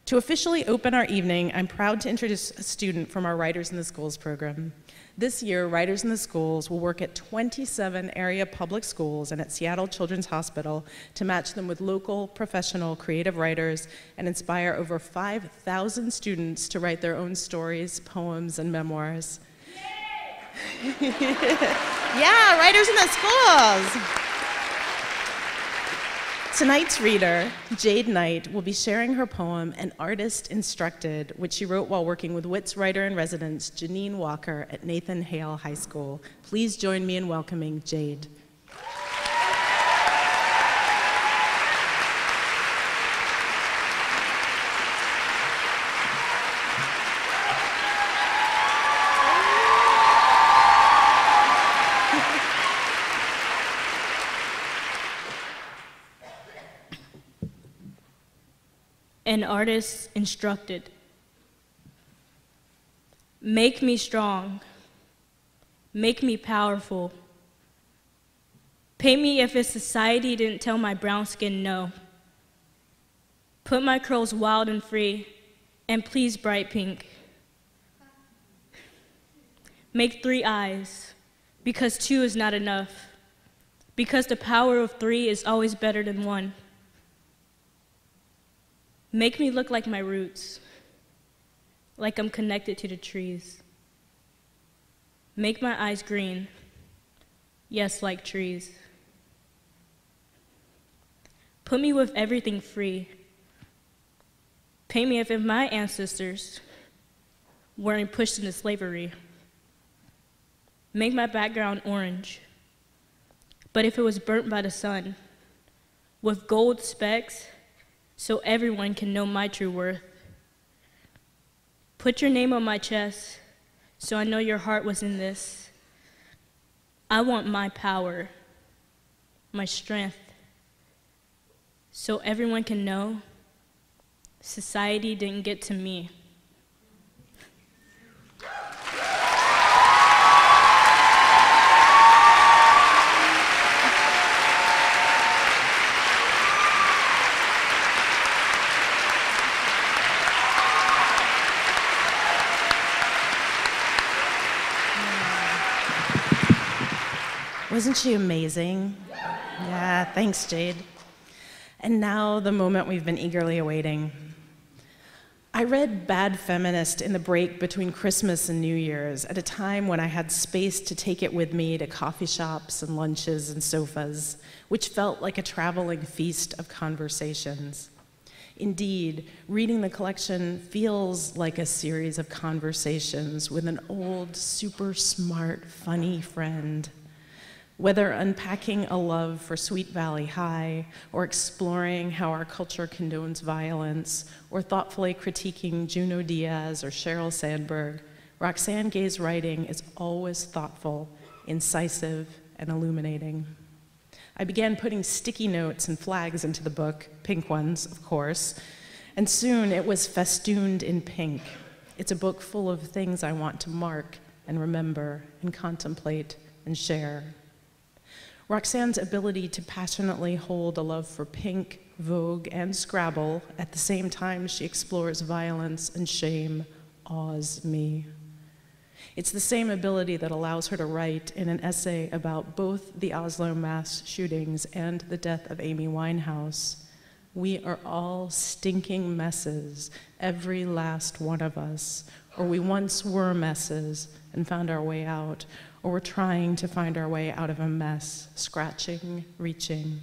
To officially open our evening, I'm proud to introduce a student from our Writers in the Schools program. This year, Writers in the Schools will work at 27 area public schools and at Seattle Children's Hospital to match them with local, professional, creative writers and inspire over 5,000 students to write their own stories, poems, and memoirs. Yeah, Writers in the Schools! Tonight's reader, Jade Knight, will be sharing her poem, An Artist Instructed, which she wrote while working with Wit's writer-in-residence, Janine Walker, at Nathan Hale High School. Please join me in welcoming Jade. An artist instructed. Make me strong. Make me powerful. Paint me if a society didn't tell my brown skin no. Put my curls wild and free, and please bright pink. Make 3 eyes, because 2 is not enough. Because the power of 3 is always better than 1. Make me look like my roots, like I'm connected to the trees. Make my eyes green, yes, like trees. Put me with everything free. Paint me as if my ancestors weren't pushed into slavery. Make my background orange, but if it was burnt by the sun, with gold specks, so everyone can know my true worth. Put your name on my chest, so I know your heart was in this. I want my power, my strength, so everyone can know society didn't get to me. Wasn't she amazing? Yeah, thanks, Jade. And now the moment we've been eagerly awaiting. I read Bad Feminist in the break between Christmas and New Year's at a time when I had space to take it with me to coffee shops and lunches and sofas, which felt like a traveling feast of conversations. Indeed, reading the collection feels like a series of conversations with an old, super smart, funny friend. Whether unpacking a love for Sweet Valley High, or exploring how our culture condones violence, or thoughtfully critiquing Junot Diaz or Sheryl Sandberg, Roxane Gay's writing is always thoughtful, incisive, and illuminating. I began putting sticky notes and flags into the book, pink ones, of course, and soon it was festooned in pink. It's a book full of things I want to mark and remember and contemplate and share. Roxane's ability to passionately hold a love for Pink, Vogue, and Scrabble at the same time she explores violence and shame awes me. It's the same ability that allows her to write in an essay about both the Oslo mass shootings and the death of Amy Winehouse. We are all stinking messes, every last one of us, or we once were messes and found our way out, or we're trying to find our way out of a mess, scratching, reaching.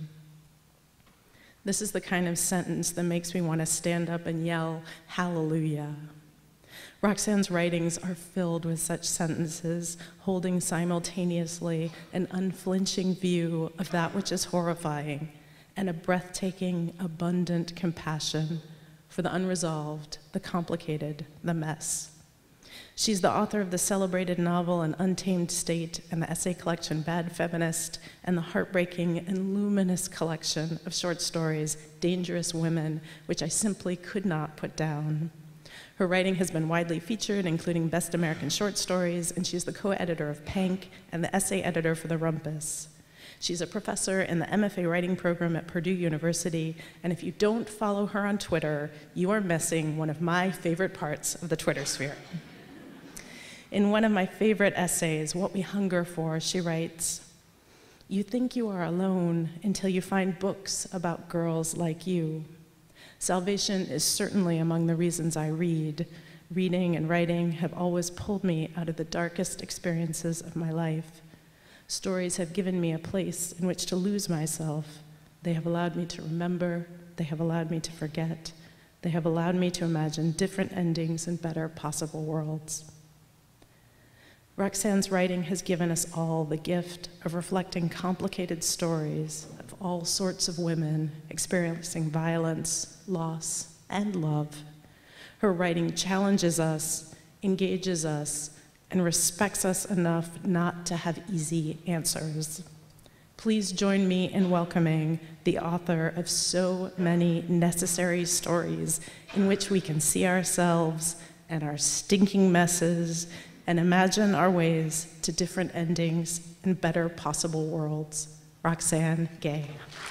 This is the kind of sentence that makes me want to stand up and yell, hallelujah. Roxane's writings are filled with such sentences, holding simultaneously an unflinching view of that which is horrifying and a breathtaking, abundant compassion for the unresolved, the complicated, the mess. She's the author of the celebrated novel An Untamed State and the essay collection Bad Feminist and the heartbreaking and luminous collection of short stories Dangerous Women, which I simply could not put down. Her writing has been widely featured, including Best American Short Stories, and she's the co-editor of Pank and the essay editor for The Rumpus. She's a professor in the MFA writing program at Purdue University, and if you don't follow her on Twitter, you are missing one of my favorite parts of the Twitter sphere. In one of my favorite essays, What We Hunger For, she writes, "You think you are alone until you find books about girls like you. Salvation is certainly among the reasons I read. Reading and writing have always pulled me out of the darkest experiences of my life. Stories have given me a place in which to lose myself. They have allowed me to remember. They have allowed me to forget. They have allowed me to imagine different endings and better possible worlds." Roxane's writing has given us all the gift of reflecting complicated stories of all sorts of women experiencing violence, loss, and love. Her writing challenges us, engages us, and respects us enough not to have easy answers. Please join me in welcoming the author of so many necessary stories in which we can see ourselves and our stinking messes and imagine our ways to different endings and better possible worlds. Roxane Gay.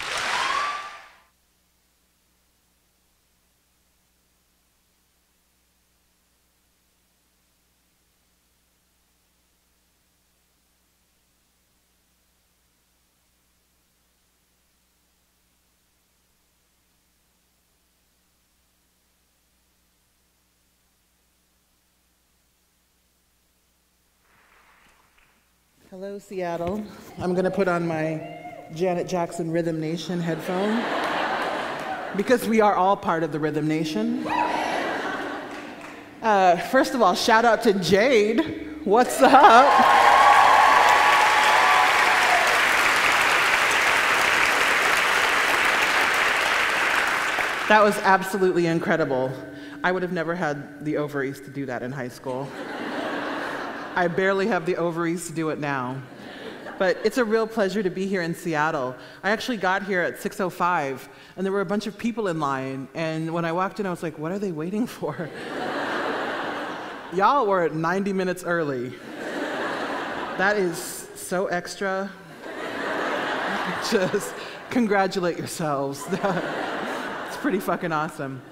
Hello, Seattle. I'm going to put on my Janet Jackson Rhythm Nation headphone because we are all part of the Rhythm Nation. First of all, shout out to Jade. What's up? That was absolutely incredible. I would have never had the ovaries to do that in high school. I barely have the ovaries to do it now. But it's a real pleasure to be here in Seattle. I actually got here at 6:05, and there were a bunch of people in line, and when I walked in, I was like, what are they waiting for? Y'all were 90 minutes early. That is so extra. Just congratulate yourselves. It's pretty fucking awesome.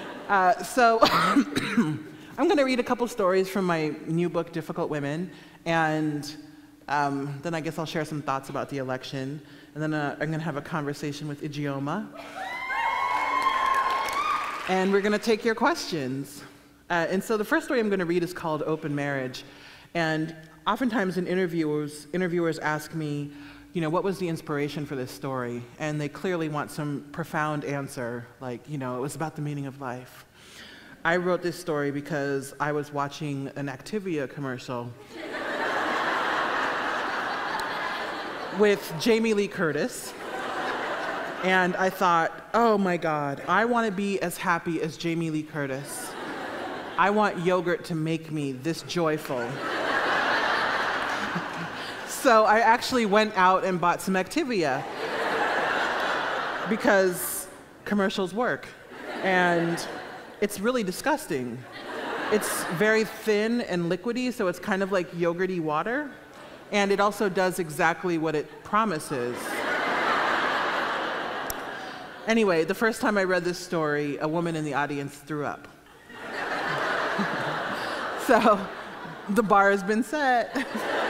I'm going to read a couple stories from my new book, Difficult Women, and then I guess I'll share some thoughts about the election, and then I'm going to have a conversation with Ijeoma, and we're going to take your questions. And so the first story I'm going to read is called Open Marriage, and oftentimes in interviewers ask me, you know, what was the inspiration for this story? And they clearly want some profound answer, like, you know, it was about the meaning of life. I wrote this story because I was watching an Activia commercial with Jamie Lee Curtis, and I thought, oh my God, I want to be as happy as Jamie Lee Curtis. I want yogurt to make me this joyful. So I actually went out and bought some Activia because commercials work, and it's really disgusting. It's very thin and liquidy, so it's kind of like yogurty water, and it also does exactly what it promises. Anyway, the first time I read this story, a woman in the audience threw up. So the bar has been set.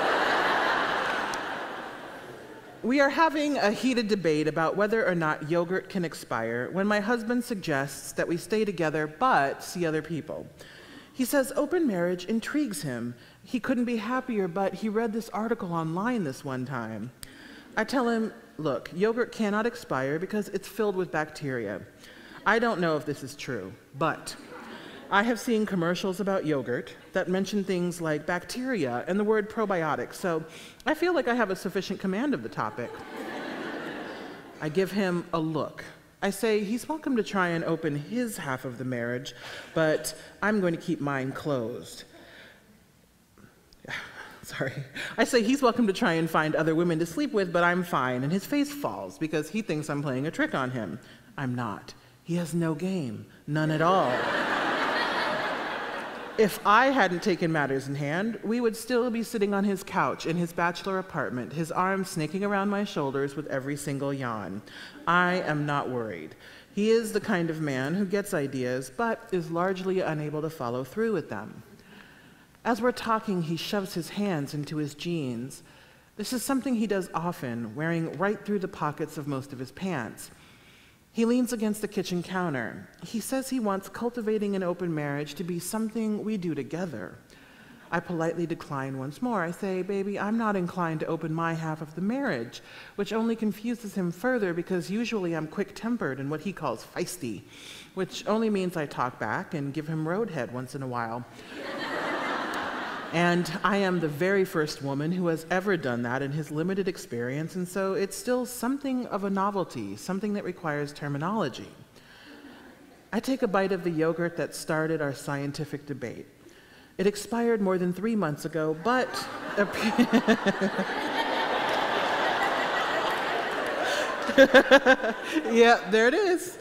We are having a heated debate about whether or not yogurt can expire when my husband suggests that we stay together but see other people. He says open marriage intrigues him. He couldn't be happier, but he read this article online this one time. I tell him, look, yogurt cannot expire because it's filled with bacteria. I don't know if this is true, but I have seen commercials about yogurt that mention things like bacteria and the word probiotics, so I feel like I have a sufficient command of the topic. I give him a look. I say he's welcome to try and open his half of the marriage, but I'm going to keep mine closed. Sorry. I say he's welcome to try and find other women to sleep with, but I'm fine, and his face falls because he thinks I'm playing a trick on him. I'm not. He has no game, none at all. If I hadn't taken matters in hand, we would still be sitting on his couch in his bachelor apartment, his arms snaking around my shoulders with every single yawn. I am not worried. He is the kind of man who gets ideas, but is largely unable to follow through with them. As we're talking, he shoves his hands into his jeans. This is something he does often, wearing right through the pockets of most of his pants. He leans against the kitchen counter. He says he wants cultivating an open marriage to be something we do together. I politely decline once more. I say, baby, I'm not inclined to open my half of the marriage, which only confuses him further because usually I'm quick-tempered and what he calls feisty, which only means I talk back and give him roadhead once in a while. And I am the very first woman who has ever done that in his limited experience, and so it's still something of a novelty, something that requires terminology. I take a bite of the yogurt that started our scientific debate. It expired more than 3 months ago, but yeah, there it is.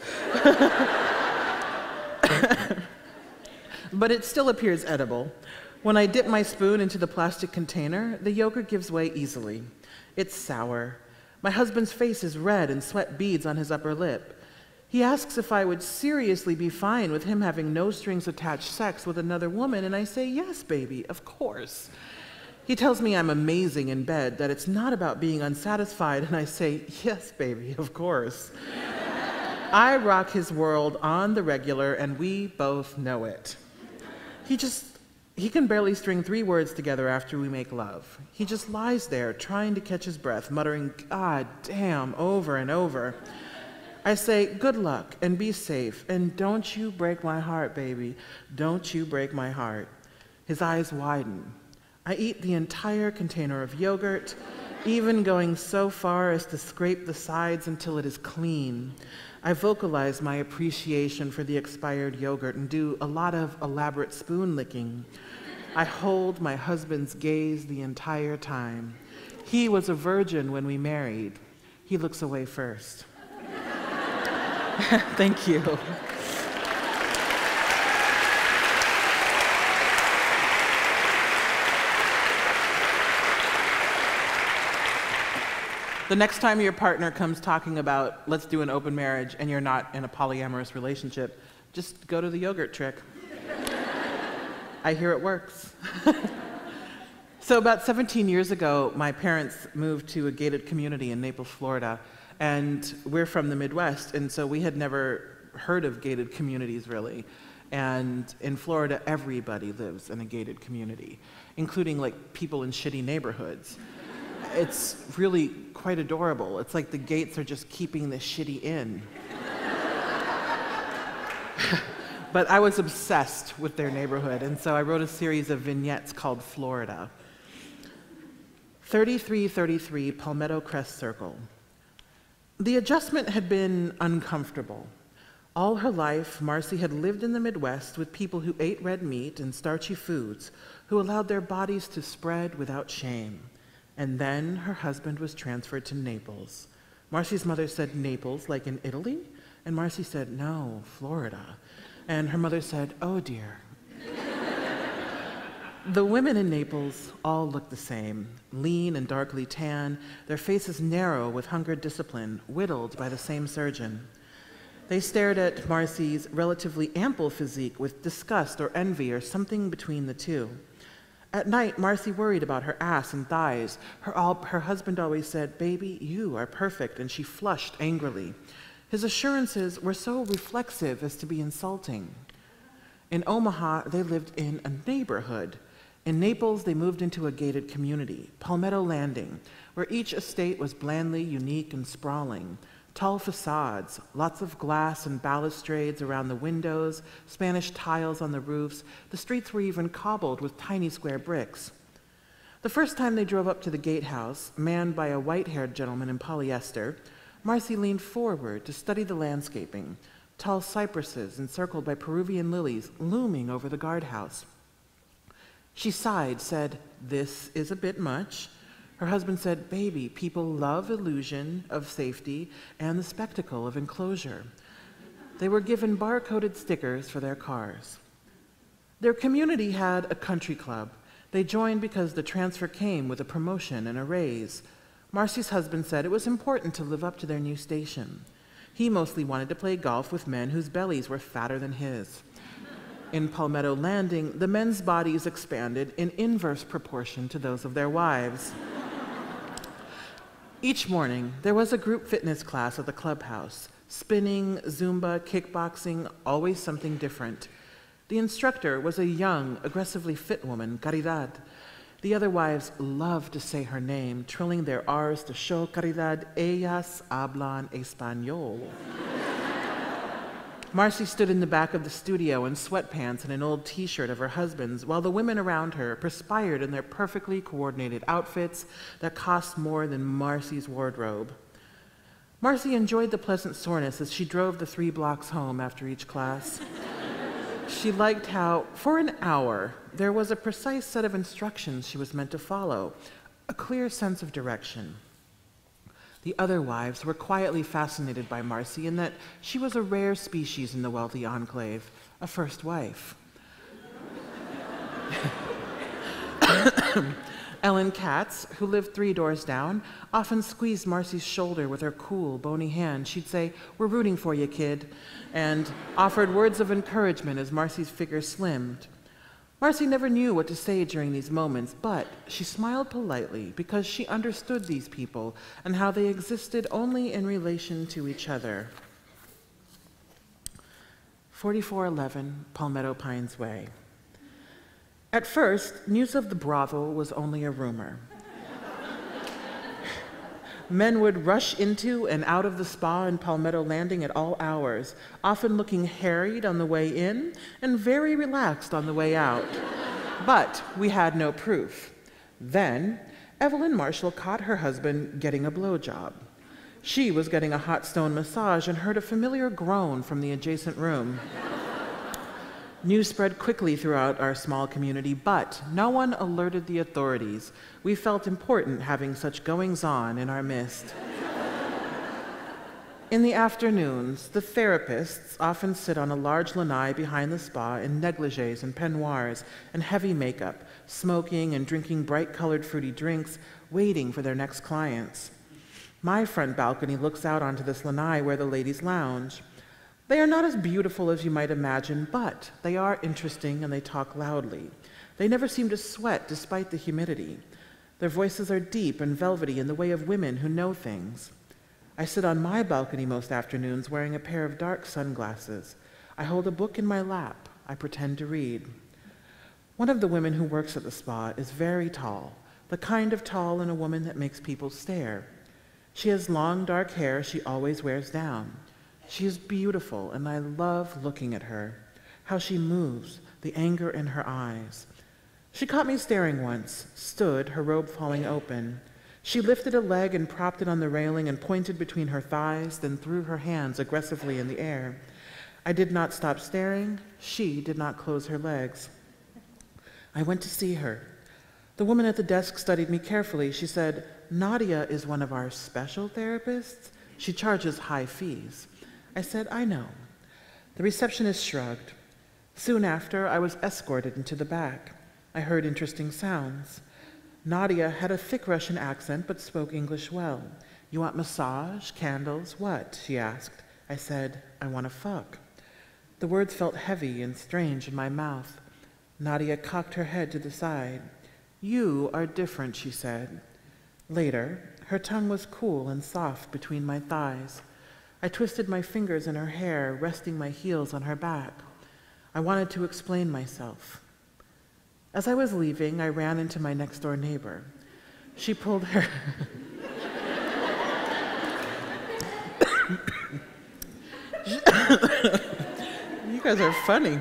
But it still appears edible. When I dip my spoon into the plastic container, the yogurt gives way easily. It's sour. My husband's face is red and sweat beads on his upper lip. He asks if I would seriously be fine with him having no strings attached sex with another woman, and I say, yes, baby, of course. He tells me I'm amazing in bed, that it's not about being unsatisfied, and I say, yes, baby, of course. I rock his world on the regular, and we both know it. He can barely string 3 words together after we make love. He just lies there trying to catch his breath, muttering, God damn, over and over. I say, good luck and be safe, and don't you break my heart, baby. Don't you break my heart. His eyes widen. I eat the entire container of yogurt, even going so far as to scrape the sides until it is clean. I vocalize my appreciation for the expired yogurt and do a lot of elaborate spoon licking. I hold my husband's gaze the entire time. He was a virgin when we married. He looks away first. Thank you. The next time your partner comes talking about, let's do an open marriage, and you're not in a polyamorous relationship, just go to the yogurt trick. I hear it works. So about 17 years ago, my parents moved to a gated community in Naples, Florida, and we're from the Midwest, and so we had never heard of gated communities, really. And in Florida, everybody lives in a gated community, including like people in shitty neighborhoods. It's really quite adorable. It's like the gates are just keeping the shitty in. But I was obsessed with their neighborhood, and so I wrote a series of vignettes called Florida. 3333 Palmetto Crest Circle. The adjustment had been uncomfortable. All her life, Marcy had lived in the Midwest with people who ate red meat and starchy foods, who allowed their bodies to spread without shame. And then her husband was transferred to Naples. Marcy's mother said, Naples, like in Italy? And Marcy said, no, Florida. And her mother said, oh dear. The women in Naples all looked the same, lean and darkly tan, their faces narrow with hungered discipline, whittled by the same surgeon. They stared at Marcy's relatively ample physique with disgust or envy or something between the two. At night, Marcy worried about her ass and thighs. Her husband always said, baby, you are perfect, and she flushed angrily. His assurances were so reflexive as to be insulting. In Omaha, they lived in a neighborhood. In Naples, they moved into a gated community, Palmetto Landing, where each estate was blandly unique and sprawling. Tall facades, lots of glass and balustrades around the windows, Spanish tiles on the roofs. The streets were even cobbled with tiny square bricks. The first time they drove up to the gatehouse, manned by a white-haired gentleman in polyester, Marcy leaned forward to study the landscaping, tall cypresses encircled by Peruvian lilies looming over the guardhouse. She sighed, said, this is a bit much. Her husband said, baby, people love illusion of safety and the spectacle of enclosure. They were given bar-coded stickers for their cars. Their community had a country club. They joined because the transfer came with a promotion and a raise. Marcy's husband said it was important to live up to their new station. He mostly wanted to play golf with men whose bellies were fatter than his. In Palmetto Landing, the men's bodies expanded in inverse proportion to those of their wives. Each morning, there was a group fitness class at the clubhouse. Spinning, Zumba, kickboxing, always something different. The instructor was a young, aggressively fit woman, Caridad. The other wives loved to say her name, trilling their R's to show Caridad, ellas hablan español. Marcy stood in the back of the studio in sweatpants and an old t-shirt of her husband's, while the women around her perspired in their perfectly coordinated outfits that cost more than Marcy's wardrobe. Marcy enjoyed the pleasant soreness as she drove the 3 blocks home after each class. She liked how, for an hour, there was a precise set of instructions she was meant to follow, a clear sense of direction. The other wives were quietly fascinated by Marcy in that she was a rare species in the wealthy enclave, a first wife. Ellen Katz, who lived 3 doors down, often squeezed Marcy's shoulder with her cool, bony hand. She'd say, "We're rooting for you, kid," and offered words of encouragement as Marcy's figure slimmed. Marcy never knew what to say during these moments, but she smiled politely because she understood these people and how they existed only in relation to each other. 4411 Palmetto Pines Way. At first, news of the brothel was only a rumor. Men would rush into and out of the spa in Palmetto Landing at all hours, often looking harried on the way in and very relaxed on the way out. But we had no proof. Then, Evelyn Marshall caught her husband getting a blowjob. She was getting a hot stone massage and heard a familiar groan from the adjacent room. News spread quickly throughout our small community, but no one alerted the authorities. We felt important having such goings-on in our midst. In the afternoons, the therapists often sit on a large lanai behind the spa in negligees and peignoirs and heavy makeup, smoking and drinking bright-colored fruity drinks, waiting for their next clients. My front balcony looks out onto this lanai where the ladies lounge. They are not as beautiful as you might imagine, but they are interesting and they talk loudly. They never seem to sweat despite the humidity. Their voices are deep and velvety in the way of women who know things. I sit on my balcony most afternoons wearing a pair of dark sunglasses. I hold a book in my lap. I pretend to read. One of the women who works at the spa is very tall, the kind of tall in a woman that makes people stare. She has long dark hair she always wears down. She is beautiful, and I love looking at her, how she moves, the anger in her eyes. She caught me staring once, stood, her robe falling open. She lifted a leg and propped it on the railing and pointed between her thighs, then threw her hands aggressively in the air. I did not stop staring. She did not close her legs. I went to see her. The woman at the desk studied me carefully. She said, "Nadia is one of our special therapists. She charges high fees." I said, "I know." The receptionist shrugged. Soon after, I was escorted into the back. I heard interesting sounds. Nadia had a thick Russian accent but spoke English well. "You want massage, candles, what?" she asked. I said, "I want to fuck." The words felt heavy and strange in my mouth. Nadia cocked her head to the side. "You are different," she said. Later, her tongue was cool and soft between my thighs. I twisted my fingers in her hair, resting my heels on her back. I wanted to explain myself. As I was leaving, I ran into my next-door neighbor. She pulled her... You guys are funny.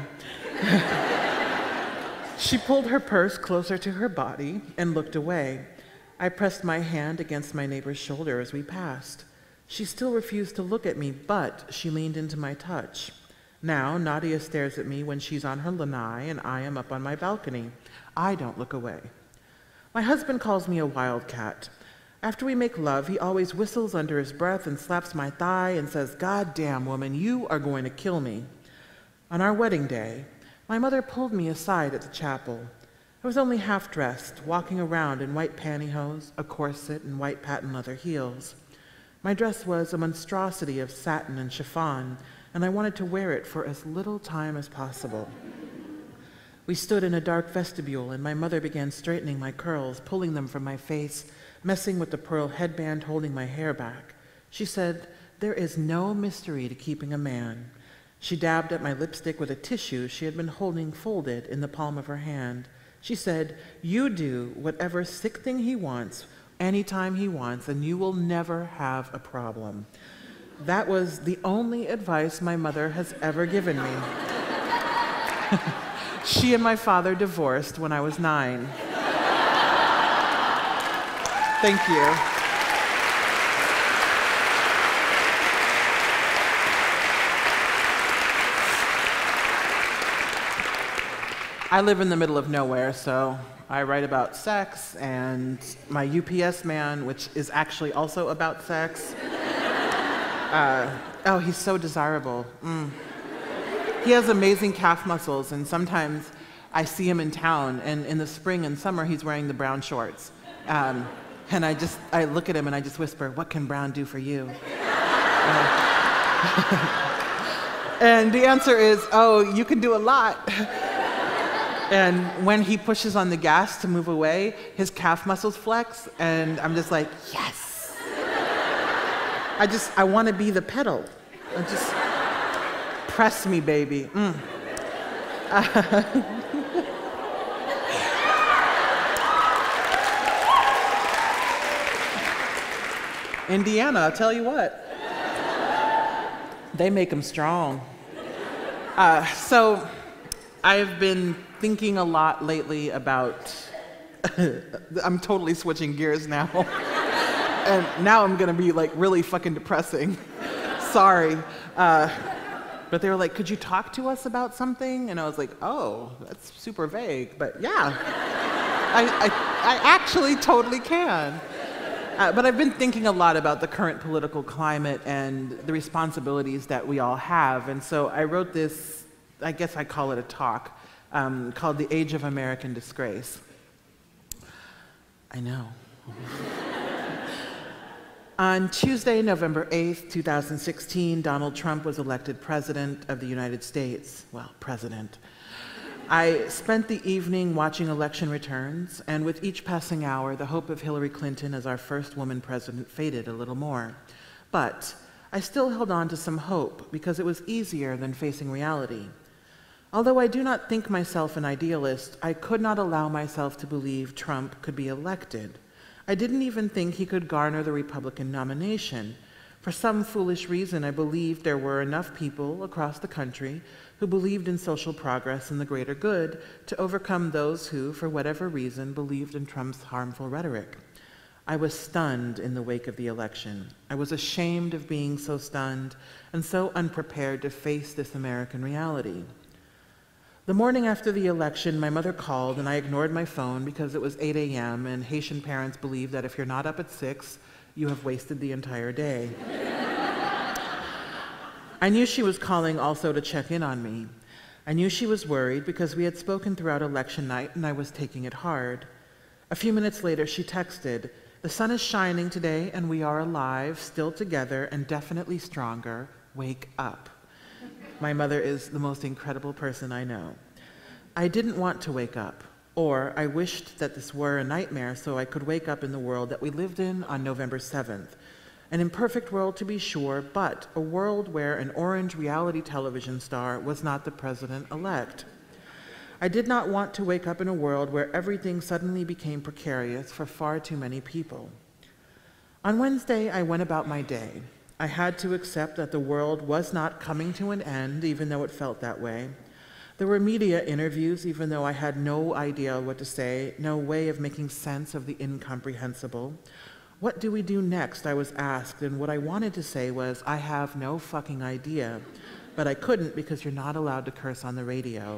She pulled her purse closer to her body and looked away. I pressed my hand against my neighbor's shoulder as we passed. She still refused to look at me, but she leaned into my touch. Now, Nadia stares at me when she's on her lanai and I am up on my balcony. I don't look away. My husband calls me a wildcat. After we make love, he always whistles under his breath and slaps my thigh and says, "God damn, woman, you are going to kill me." On our wedding day, My mother pulled me aside at the chapel. I was only half-dressed, walking around in white pantyhose, a corset, and white patent leather heels. My dress was a monstrosity of satin and chiffon, and I wanted to wear it for as little time as possible. We stood in a dark vestibule, and my mother began straightening my curls, pulling them from my face, messing with the pearl headband holding my hair back. She said, "There is no mystery to keeping a man." She dabbed at my lipstick with a tissue she had been holding folded in the palm of her hand. She said, "You do whatever sick thing he wants, anytime he wants, and you will never have a problem." That was the only advice my mother has ever given me. She and my father divorced when I was 9. Thank you. I live in the middle of nowhere, so I write about sex, and my UPS man, which is actually also about sex. Oh, he's so desirable. He has amazing calf muscles, and sometimes I see him in town, and in the spring and summer, he's wearing the brown shorts. And I look at him and I just whisper, "What can brown do for you?" And the answer is, "Oh, you can do a lot." And when he pushes on the gas to move away, his calf muscles flex, and I'm just like, yes. I want to be the pedal. Just press me, baby. Indiana, I'll tell you what. They make them strong. So I've been thinking a lot lately about, I'm totally switching gears now. And now I'm gonna be like really fucking depressing. Sorry. But they were like, "Could you talk to us about something?" And I was like, "Oh, that's super vague, but yeah, I actually totally can." But I've been thinking a lot about the current political climate and the responsibilities that we all have. And so I wrote this, I guess I call it a talk, called "The Age of American Disgrace." I know. On Tuesday, November 8th, 2016, Donald Trump was elected President of the United States. Well, President. I spent the evening watching election returns, and with each passing hour, the hope of Hillary Clinton as our first woman president faded a little more. But I still held on to some hope because it was easier than facing reality. Although I do not think myself an idealist, I could not allow myself to believe Trump could be elected. I didn't even think he could garner the Republican nomination. For some foolish reason, I believed there were enough people across the country who believed in social progress and the greater good to overcome those who, for whatever reason, believed in Trump's harmful rhetoric. I was stunned in the wake of the election. I was ashamed of being so stunned and so unprepared to face this American reality. The morning after the election, my mother called and I ignored my phone because it was 8 a.m. and Haitian parents believe that if you're not up at 6, you have wasted the entire day. I knew she was calling also to check in on me. I knew she was worried because we had spoken throughout election night and I was taking it hard. A few minutes later, she texted, "The sun is shining today and we are alive, still together and definitely stronger. Wake up." My mother is the most incredible person I know. I didn't want to wake up, or I wished that this were a nightmare so I could wake up in the world that we lived in on November 7th. An imperfect world to be sure, but a world where an orange reality television star was not the president-elect. I did not want to wake up in a world where everything suddenly became precarious for far too many people. On Wednesday, I went about my day. I had to accept that the world was not coming to an end, even though it felt that way. There were media interviews, even though I had no idea what to say, no way of making sense of the incomprehensible. What do we do next, I was asked, and what I wanted to say was, I have no fucking idea. But I couldn't because you're not allowed to curse on the radio.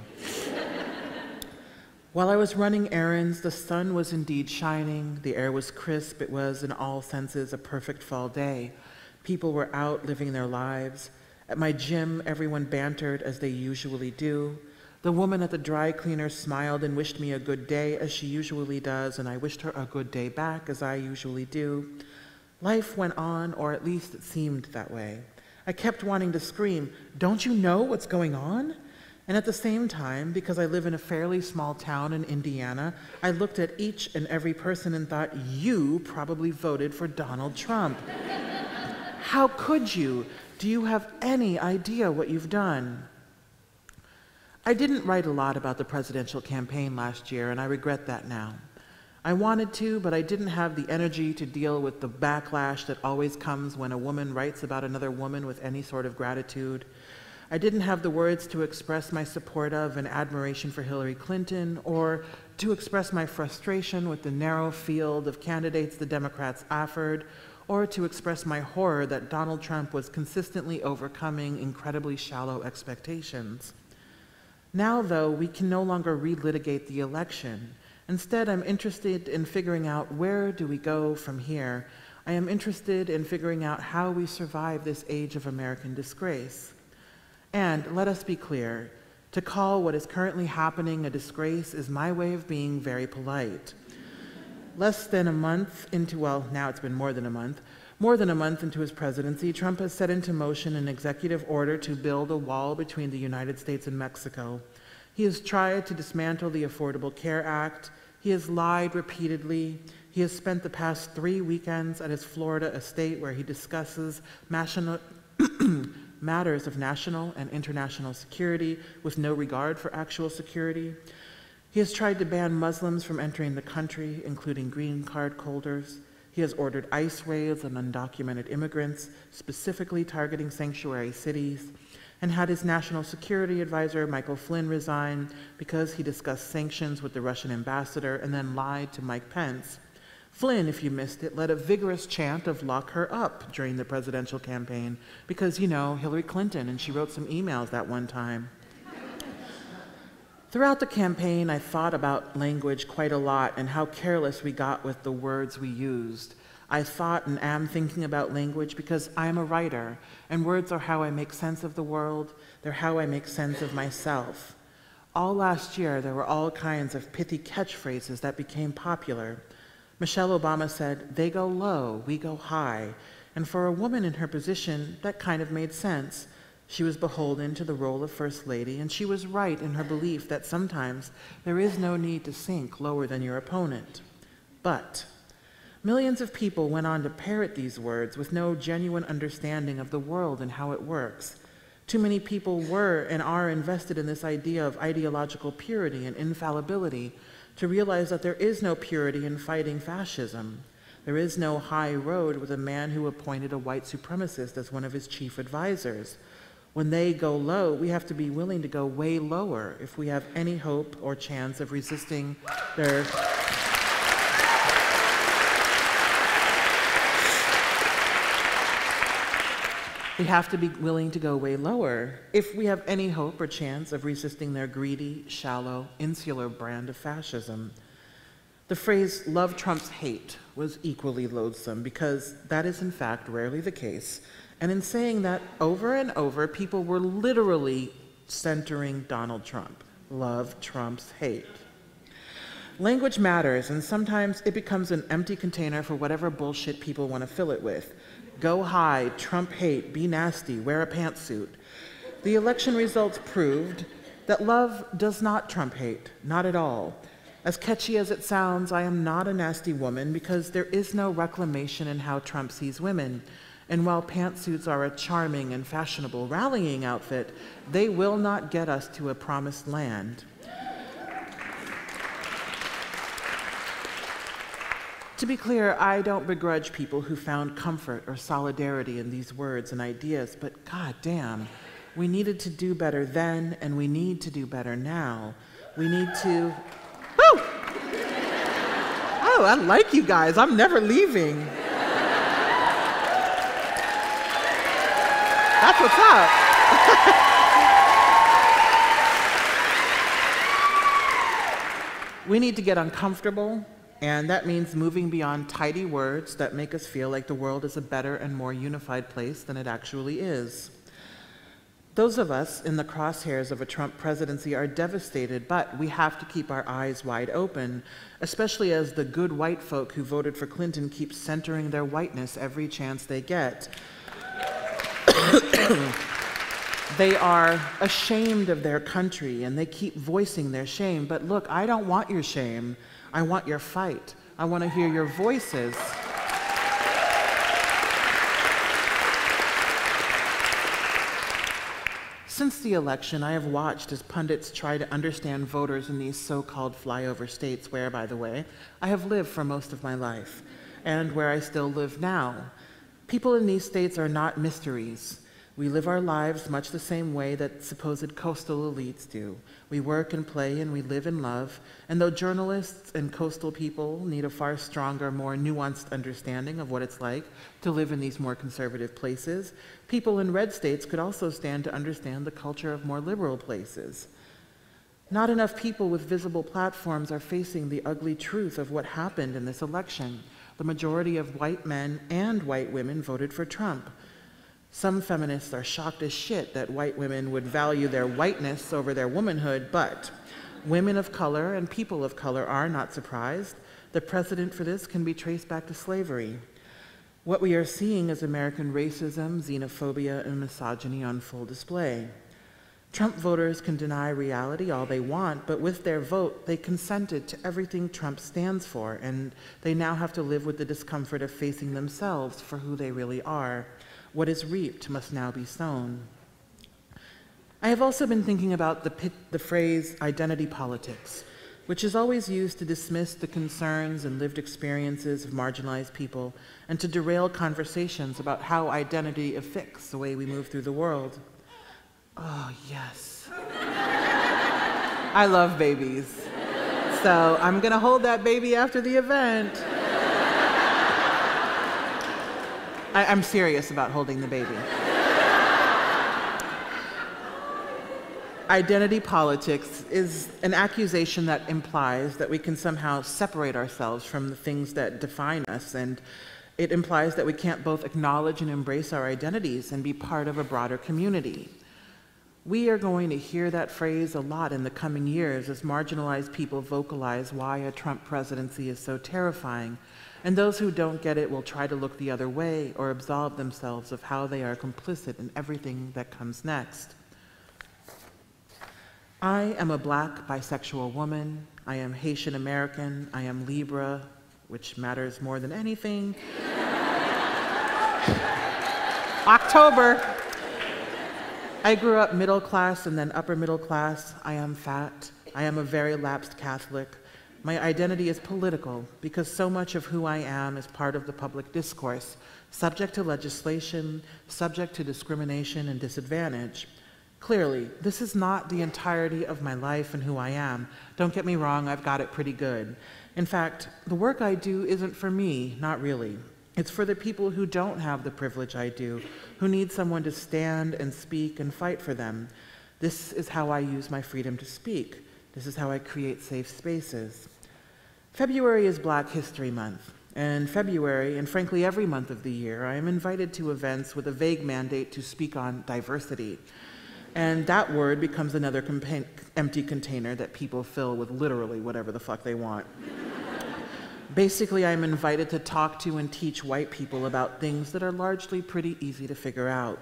While I was running errands, the sun was indeed shining, the air was crisp, it was, in all senses, a perfect fall day. People were out living their lives. At my gym, everyone bantered as they usually do. The woman at the dry cleaner smiled and wished me a good day, as she usually does, and I wished her a good day back, as I usually do. Life went on, or at least it seemed that way. I kept wanting to scream, "Don't you know what's going on?" And at the same time, because I live in a fairly small town in Indiana, I looked at each and every person and thought, you probably voted for Donald Trump. How could you? Do you have any idea what you've done? I didn't write a lot about the presidential campaign last year, and I regret that now. I wanted to, but I didn't have the energy to deal with the backlash that always comes when a woman writes about another woman with any sort of gratitude. I didn't have the words to express my support of and admiration for Hillary Clinton, or to express my frustration with the narrow field of candidates the Democrats offered, or to express my horror that Donald Trump was consistently overcoming incredibly shallow expectations. Now, though, we can no longer relitigate the election. Instead, I'm interested in figuring out where do we go from here. I am interested in figuring out how we survive this age of American disgrace. And let us be clear, to call what is currently happening a disgrace is my way of being very polite. Less than a month into, well, now it's been more than a month into his presidency, Trump has set into motion an executive order to build a wall between the United States and Mexico. He has tried to dismantle the Affordable Care Act. He has lied repeatedly. He has spent the past 3 weekends at his Florida estate where he discusses matters of national and international security with no regard for actual security. He has tried to ban Muslims from entering the country, including green card holders. He has ordered ICE raids on undocumented immigrants, specifically targeting sanctuary cities, and had his national security advisor, Michael Flynn, resign because he discussed sanctions with the Russian ambassador and then lied to Mike Pence. Flynn, if you missed it, led a vigorous chant of lock her up during the presidential campaign because, you know, Hillary Clinton, and she wrote some emails that one time. Throughout the campaign, I thought about language quite a lot and how careless we got with the words we used. I thought and am thinking about language because I'm a writer, and words are how I make sense of the world. They're how I make sense of myself. All last year, there were all kinds of pithy catchphrases that became popular. Michelle Obama said, "They go low, we go high." And for a woman in her position, that kind of made sense. She was beholden to the role of First Lady, and she was right in her belief that sometimes there is no need to sink lower than your opponent. But millions of people went on to parrot these words with no genuine understanding of the world and how it works. Too many people were and are invested in this idea of ideological purity and infallibility to realize that there is no purity in fighting fascism. There is no high road with a man who appointed a white supremacist as one of his chief advisors. When they go low, we have to be willing to go way lower if we have any hope or chance of resisting their... We have to be willing to go way lower if we have any hope or chance of resisting their greedy, shallow, insular brand of fascism. The phrase, "love trumps hate," was equally loathsome because that is in fact rarely the case. And in saying that over and over, people were literally centering Donald Trump. Love trumps hate. Language matters, and sometimes it becomes an empty container for whatever bullshit people want to fill it with. Go high, trump hate, be nasty, wear a pantsuit. The election results proved that love does not trump hate, not at all. As catchy as it sounds, I am not a nasty woman because there is no reclamation in how Trump sees women. And while pantsuits are a charming and fashionable rallying outfit, they will not get us to a promised land. To be clear, I don't begrudge people who found comfort or solidarity in these words and ideas, but goddamn, we needed to do better then, and we need to do better now. We need to... Woo! Oh, I like you guys. I'm never leaving. That's what's up. We need to get uncomfortable. And that means moving beyond tidy words that make us feel like the world is a better and more unified place than it actually is. Those of us in the crosshairs of a Trump presidency are devastated, but we have to keep our eyes wide open, especially as the good white folk who voted for Clinton keep centering their whiteness every chance they get. They are ashamed of their country, and they keep voicing their shame. But look, I don't want your shame. I want your fight. I want to hear your voices. Since the election, I have watched as pundits try to understand voters in these so-called flyover states where, by the way, I have lived for most of my life, and where I still live now. People in these states are not mysteries. We live our lives much the same way that supposed coastal elites do. We work and play and we live and love, and though journalists and coastal people need a far stronger, more nuanced understanding of what it's like to live in these more conservative places, people in red states could also stand to understand the culture of more liberal places. Not enough people with visible platforms are facing the ugly truth of what happened in this election. The majority of white men and white women voted for Trump. Some feminists are shocked as shit that white women would value their whiteness over their womanhood, but women of color and people of color are not surprised. The precedent for this can be traced back to slavery. What we are seeing is American racism, xenophobia, and misogyny on full display. Trump voters can deny reality all they want, but with their vote, they consented to everything Trump stands for, and they now have to live with the discomfort of facing themselves for who they really are. What is reaped must now be sown. I have also been thinking about the phrase identity politics, which is always used to dismiss the concerns and lived experiences of marginalized people and to derail conversations about how identity affects the way we move through the world. Oh, yes. I love babies. So I'm going to hold that baby after the event. I'm serious about holding the baby. Identity politics is an accusation that implies that we can somehow separate ourselves from the things that define us, and it implies that we can't both acknowledge and embrace our identities and be part of a broader community. We are going to hear that phrase a lot in the coming years as marginalized people vocalize why a Trump presidency is so terrifying. And those who don't get it will try to look the other way or absolve themselves of how they are complicit in everything that comes next. I am a Black bisexual woman. I am Haitian American. I am Libra, which matters more than anything. October. I grew up middle class and then upper middle class. I am fat. I am a very lapsed Catholic. My identity is political because so much of who I am is part of the public discourse, subject to legislation, subject to discrimination and disadvantage. Clearly, this is not the entirety of my life and who I am. Don't get me wrong, I've got it pretty good. In fact, the work I do isn't for me, not really. It's for the people who don't have the privilege I do, who need someone to stand and speak and fight for them. This is how I use my freedom to speak. This is how I create safe spaces. February is Black History Month, and February, and frankly every month of the year, I am invited to events with a vague mandate to speak on diversity. And that word becomes another empty container that people fill with literally whatever the fuck they want. Basically, I'm invited to talk to and teach white people about things that are largely pretty easy to figure out.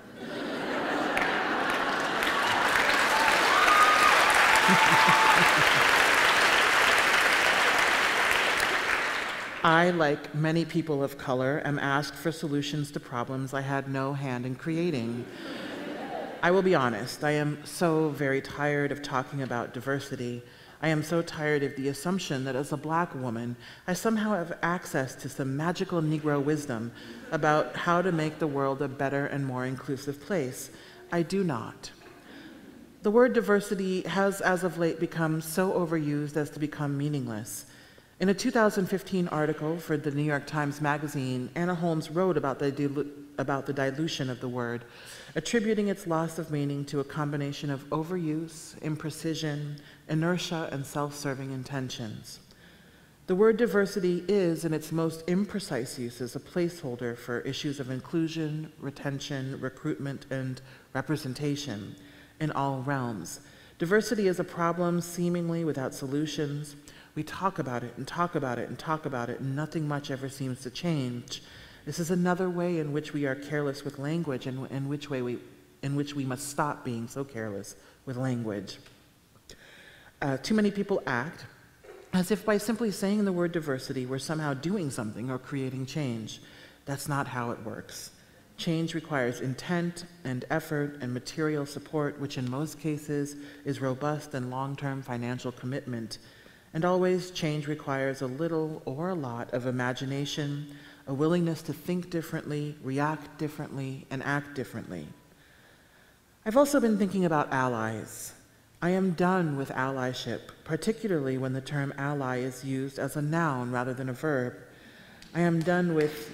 I, like many people of color, am asked for solutions to problems I had no hand in creating. I will be honest, I am so very tired of talking about diversity. I am so tired of the assumption that as a Black woman, I somehow have access to some magical Negro wisdom about how to make the world a better and more inclusive place. I do not. The word diversity has, as of late, become so overused as to become meaningless. In a 2015 article for the New York Times Magazine, Anna Holmes wrote about the dilution of the word, attributing its loss of meaning to a combination of overuse, imprecision, inertia, and self-serving intentions. The word diversity is, in its most imprecise uses, a placeholder for issues of inclusion, retention, recruitment, and representation in all realms. Diversity is a problem seemingly without solutions. We talk about it and talk about it and talk about it, and nothing much ever seems to change. This is another way in which we are careless with language, and in which we must stop being so careless with language. Too many people act as if by simply saying the word diversity, we're somehow doing something or creating change. That's not how it works. Change requires intent and effort and material support, which in most cases is robust and long-term financial commitment. And always, change requires a little or a lot of imagination, a willingness to think differently, react differently, and act differently. I've also been thinking about allies. I am done with allyship, particularly when the term ally is used as a noun rather than a verb. I am done with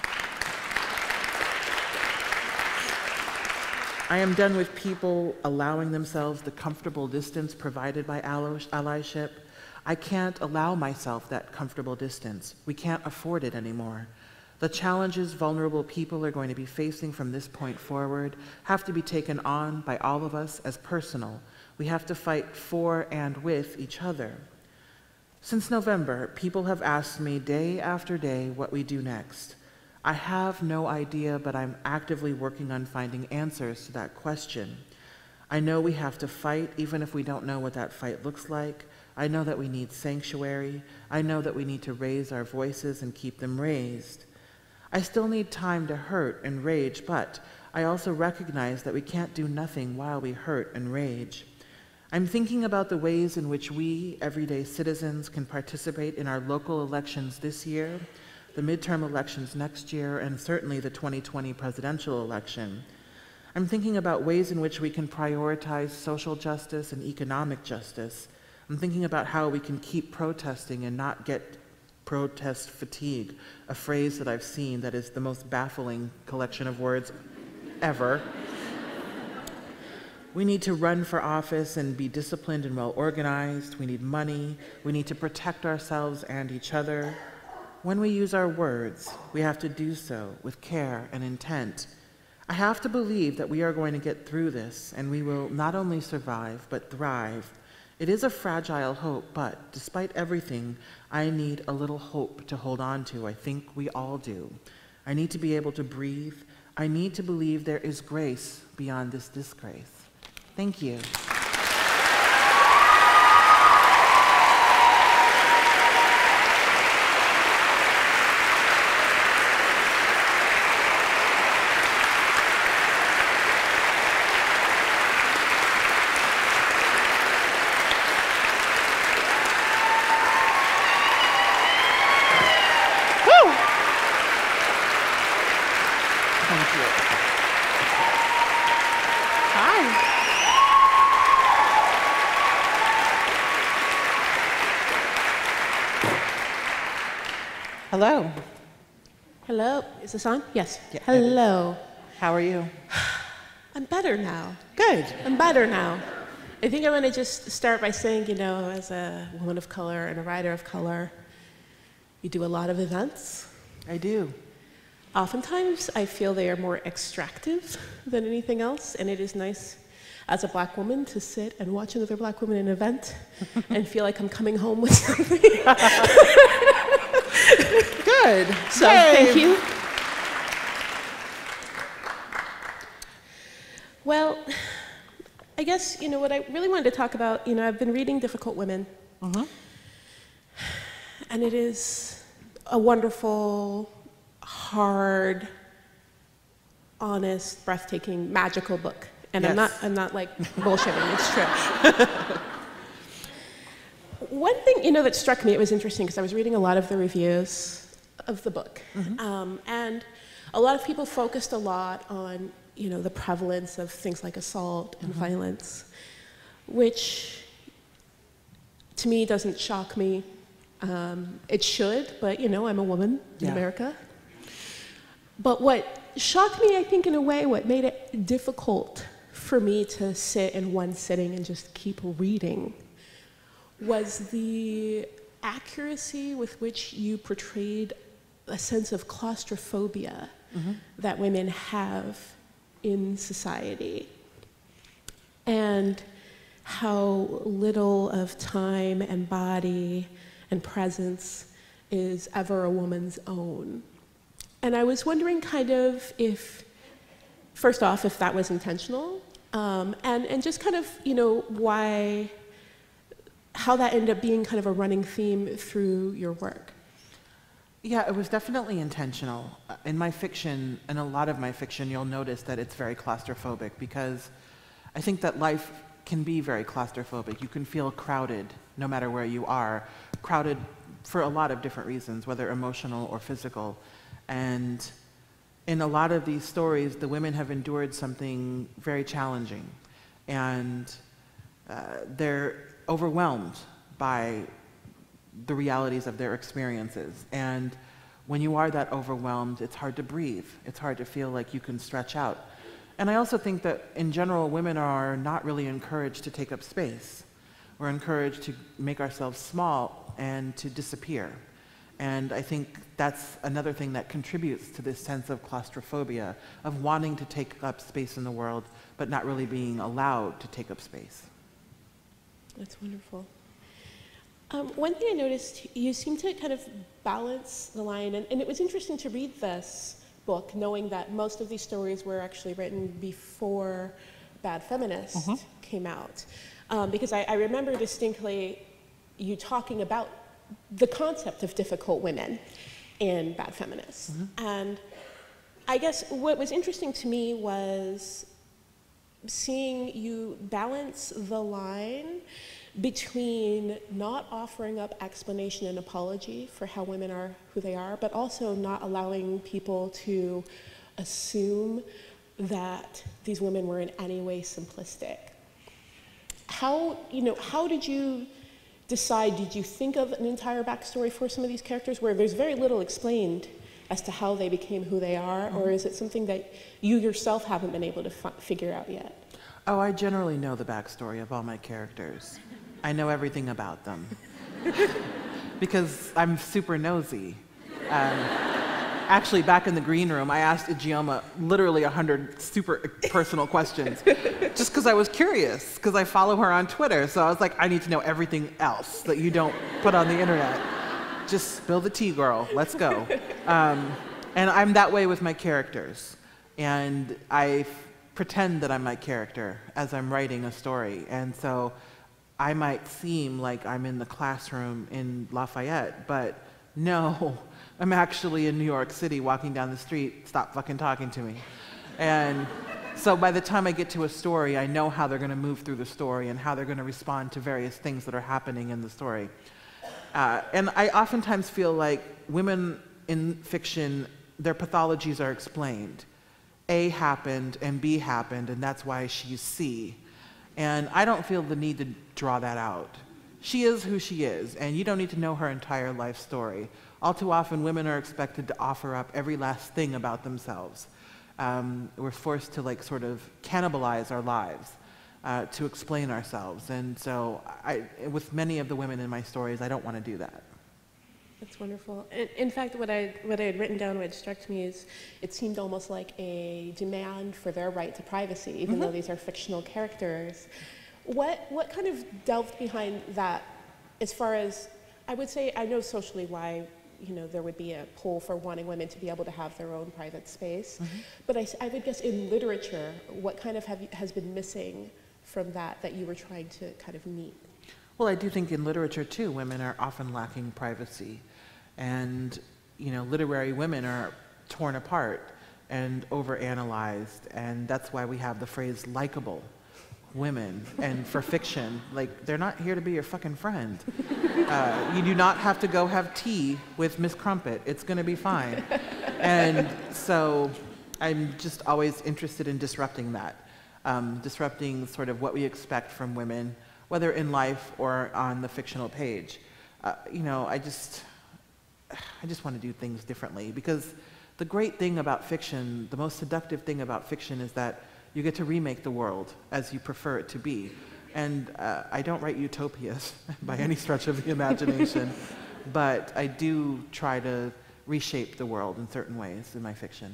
people allowing themselves the comfortable distance provided by allyship. I can't allow myself that comfortable distance. We can't afford it anymore. The challenges vulnerable people are going to be facing from this point forward have to be taken on by all of us as personal. We have to fight for and with each other. Since November, people have asked me day after day what we do next. I have no idea, but I'm actively working on finding answers to that question. I know we have to fight, even if we don't know what that fight looks like. I know that we need sanctuary. I know that we need to raise our voices and keep them raised. I still need time to hurt and rage, but I also recognize that we can't do nothing while we hurt and rage. I'm thinking about the ways in which we, everyday citizens, can participate in our local elections this year, the midterm elections next year, and certainly the 2020 presidential election. I'm thinking about ways in which we can prioritize social justice and economic justice. I'm thinking about how we can keep protesting and not get protest fatigue, a phrase that I've seen that is the most baffling collection of words ever. We need to run for office and be disciplined and well organized. We need money. We need to protect ourselves and each other. When we use our words, we have to do so with care and intent. I have to believe that we are going to get through this, and we will not only survive, but thrive. It is a fragile hope, but despite everything, I need a little hope to hold on to. I think we all do. I need to be able to breathe. I need to believe there is grace beyond this disgrace. Thank you. Hello. Hello. Is this on? Yes. Yeah, Hello. How are you? I'm better now. Good. I'm better now. I think I want to just start by saying, you know, as a woman of color and a writer of color, you do a lot of events. I do. Oftentimes, I feel they are more extractive than anything else, and it is nice as a black woman to sit and watch another black woman in an event and feel like I'm coming home with something. Good. So, Yay. thank you. Well, I guess, you know, what I really wanted to talk about, you know, I've been reading Difficult Women. And it is a wonderful, hard, honest, breathtaking, magical book. And Yes. I'm not like bullshitting, it's true. One thing, you know, that struck me, it was interesting because I was reading a lot of the reviews of the book. And a lot of people focused a lot on, you know, the prevalence of things like assault and violence, which to me doesn't shock me. It should, but, you know, I'm a woman in America. But what shocked me, I think, in a way, what made it difficult for me to sit in one sitting and just keep reading was the accuracy with which you portrayed a sense of claustrophobia that women have in society, and how little of time and body and presence is ever a woman's own. And I was wondering kind of if, first off, if that was intentional, and just kind of, you know, how that ended up being kind of a running theme through your work. Yeah, it was definitely intentional. In my fiction, and a lot of my fiction, you'll notice that it's very claustrophobic, because I think that life can be very claustrophobic. You can feel crowded no matter where you are, crowded for a lot of different reasons, whether emotional or physical. And in a lot of these stories, the women have endured something very challenging, and they're overwhelmed by the realities of their experiences. And when you are that overwhelmed, it's hard to breathe. It's hard to feel like you can stretch out. And I also think that in general, women are not really encouraged to take up space. We're encouraged to make ourselves small and to disappear. And I think that's another thing that contributes to this sense of claustrophobia, of wanting to take up space in the world, but not really being allowed to take up space. That's wonderful. One thing I noticed, you seem to kind of balance the line, and it was interesting to read this book, knowing that most of these stories were actually written before Bad Feminist came out. Because I remember distinctly you talking about the concept of difficult women in Bad Feminist. And I guess what was interesting to me was seeing you balance the line between not offering up explanation and apology for how women are who they are, but also not allowing people to assume that these women were in any way simplistic. How did you decide, did you think of an entire backstory for some of these characters where there's very little explained as to how they became who they are, or is it something that you yourself haven't been able to figure out yet? Oh, I generally know the backstory of all my characters. I know everything about them. Because I'm super nosy. Actually, back in the green room, I asked Ijeoma literally 100 super personal questions, just because I was curious, because I follow her on Twitter, so I was like, I need to know everything else that you don't put on the internet. Just spill the tea, girl, let's go. And I'm that way with my characters. And I pretend that I'm my character as I'm writing a story. And so I might seem like I'm in the classroom in Lafayette, but no, I'm actually in New York City walking down the street, stop fucking talking to me. And so by the time I get to a story, I know how they're gonna move through the story and how they're gonna respond to various things that are happening in the story. And I oftentimes feel like women in fiction, their pathologies are explained. A happened and B happened, and that's why she's C. And I don't feel the need to draw that out. She is who she is, and you don't need to know her entire life story. All too often, women are expected to offer up every last thing about themselves. We're forced to sort of cannibalize our lives to explain ourselves. And so with many of the women in my stories, I don't want to do that. That's wonderful. In fact, what I had written down, what struck me is it seemed almost like a demand for their right to privacy, even though these are fictional characters. What kind of delved behind that, as far as, I would say, I know socially why there would be a pull for wanting women to be able to have their own private space, but I would guess in literature, what kind of has been missing from that you were trying to kind of meet? Well, I do think in literature too, women are often lacking privacy. And, literary women are torn apart and overanalyzed, and that's why we have the phrase likable women. And for fiction, they're not here to be your fucking friend. You do not have to go have tea with Miss Crumpet. It's gonna be fine. And so I'm just always interested in disrupting that, disrupting sort of what we expect from women, whether in life or on the fictional page. I just want to do things differently, because the great thing about fiction, the most seductive thing about fiction, is that you get to remake the world as you prefer it to be. And I don't write utopias by any stretch of the imagination, but I do try to reshape the world in certain ways in my fiction.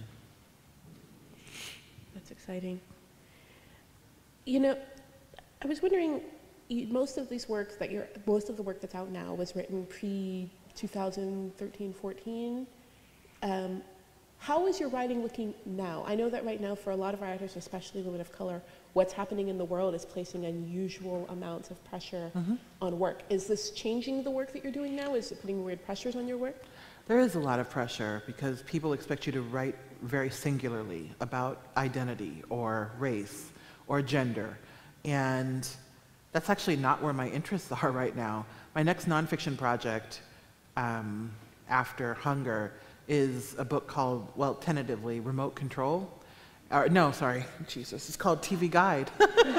That's exciting. You know, I was wondering, most of the work that's out now was written pre-2013, 14. How is your writing looking now? I know that right now for a lot of writers, especially women of color, what's happening in the world is placing unusual amounts of pressure on work. Is this changing the work that you're doing now? Is it putting weird pressures on your work? There is a lot of pressure because people expect you to write very singularly about identity or race or gender. And that's actually not where my interests are right now. My next nonfiction project after Hunger is a book called, well, tentatively, Remote Control. No, sorry, Jesus, it's called TV Guide.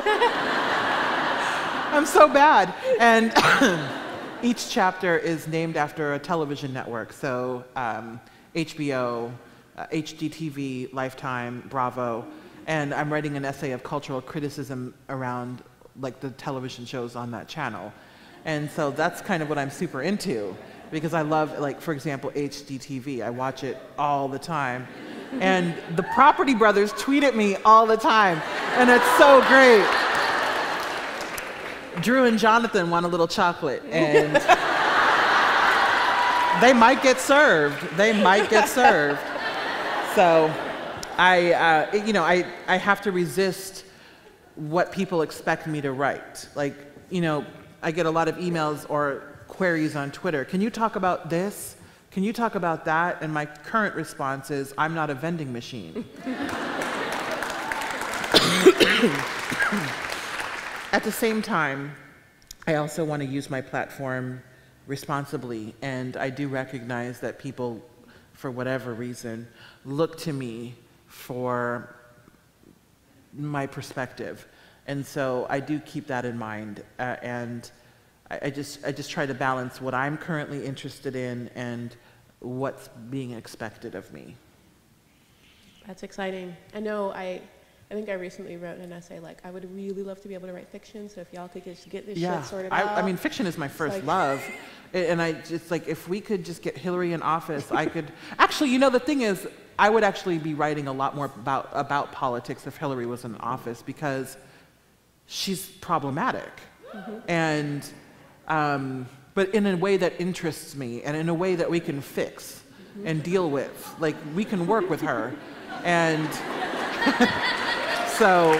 I'm so bad. And each chapter is named after a television network. So HBO, HGTV, Lifetime, Bravo. And I'm writing an essay of cultural criticism around like the television shows on that channel. And so that's kind of what I'm super into, because I love, like, for example, HGTV. I watch it all the time. And the Property Brothers tweet at me all the time, and it's so great. Drew and Jonathan want a little chocolate, and they might get served. They might get served. So I have to resist what people expect me to write. Like, I get a lot of emails or queries on Twitter. Can you talk about this? Can you talk about that? And my current response is, I'm not a vending machine. At the same time, I also want to use my platform responsibly, and I do recognize that people, for whatever reason, look to me for my perspective. And so I do keep that in mind, and I just try to balance what I'm currently interested in and what's being expected of me. That's exciting. I know I think I recently wrote an essay like, I would really love to be able to write fiction, so if y'all could just get this shit sorted out. I mean, fiction is my first love. And I just, like, if we could just get Hillary in office, I could, actually, the thing is, I would actually be writing a lot more about politics if Hillary was in office, because she's problematic. And, but in a way that interests me, and in a way that we can fix and deal with. Like, we can work with her. And so,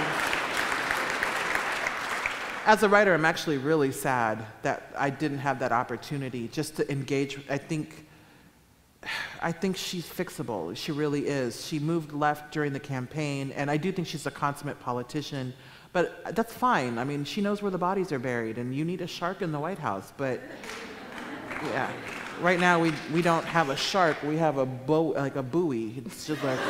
as a writer, I'm actually really sad that I didn't have that opportunity just to engage. I think she's fixable. She really is. She moved left during the campaign, and I do think she's a consummate politician. But that's fine. I mean, she knows where the bodies are buried, and you need a shark in the White House. But yeah, right now we don't have a shark. We have a buoy. It's just like.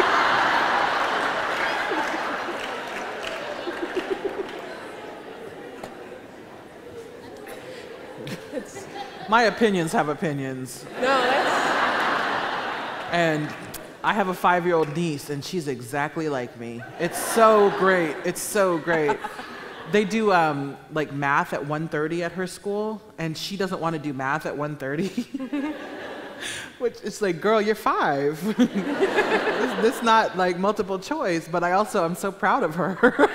My opinions have opinions. No, that's. And I have a 5-year-old niece, and she's exactly like me. It's so great. It's so great. They do like math at 1:30 at her school, and she doesn't want to do math at 1:30. Which it's like, girl, you're 5. This is not like multiple choice, but I'm so proud of her.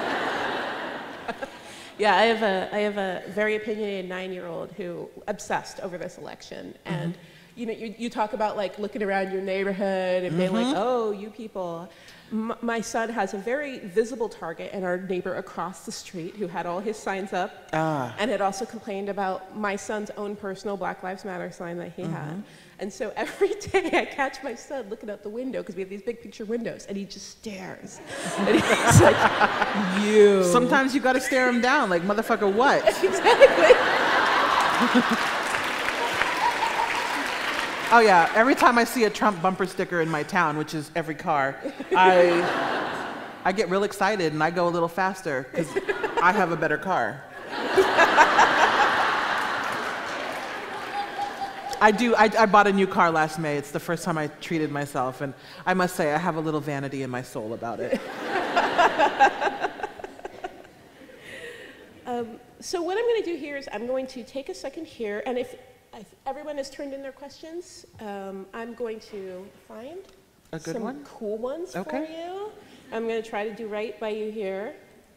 Yeah, I have a very opinionated 9-year-old who obsessed over this election, and you talk about like looking around your neighborhood and being like, oh, you people. My son has a very visible target in our neighbor across the street who had all his signs up and had also complained about my son's own personal Black Lives Matter sign that he had. And so every day I catch my son looking out the window, because we have these big picture windows, and he just stares. And he's like, you. Sometimes you gotta stare him down, like, motherfucker, what? Exactly. Oh yeah, every time I see a Trump bumper sticker in my town, which is every car, I get real excited and I go a little faster because I have a better car. I bought a new car last May. It's the first time I treated myself, and I must say I have a little vanity in my soul about it. So what I'm going to do here is I'm going to take a second here, and if everyone has turned in their questions, I'm going to find some cool ones for you. I'm going to try to do right by you here.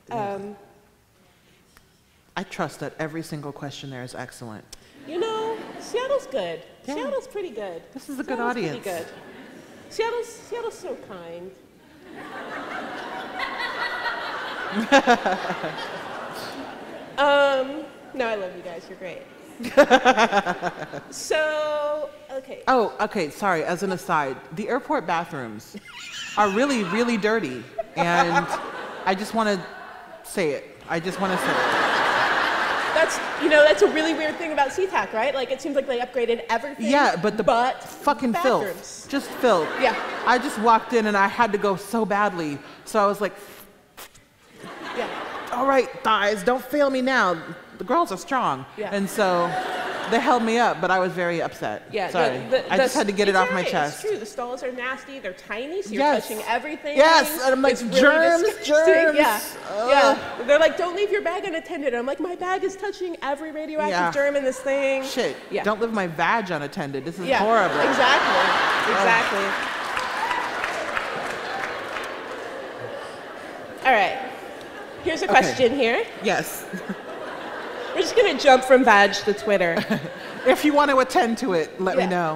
I trust that every single question there is excellent. You know, Seattle's good. Yeah. Seattle's pretty good. This is a good audience. Pretty good. Seattle's so kind. No, I love you guys. You're great. So, okay. Oh, okay, sorry, as an aside, the airport bathrooms are really, really dirty, and I just want to say it. I just want to say it. That's a really weird thing about SeaTac, right? Like, it seems like they upgraded everything. Yeah, but fucking bathrooms. filth. Just filth. Yeah. I just walked in and I had to go so badly, so I was like, yeah. All right, thighs, don't fail me now. The girls are strong. Yeah. And so they held me up, but I was very upset. Yeah, sorry. I just had to get it off my chest. It's true. The stalls are nasty. They're tiny, so you're Yes. touching everything. Yes, and I'm like, It's really germs. Yeah, Ugh. yeah. They're like, don't leave your bag unattended. I'm like, my bag is touching every radioactive germ in this thing. Shit. Yeah. Don't leave my vag unattended. This is horrible. Exactly. All right. Here's a question here. Yes. We're just going to jump from vag to Twitter. If you want to attend to it, let me know.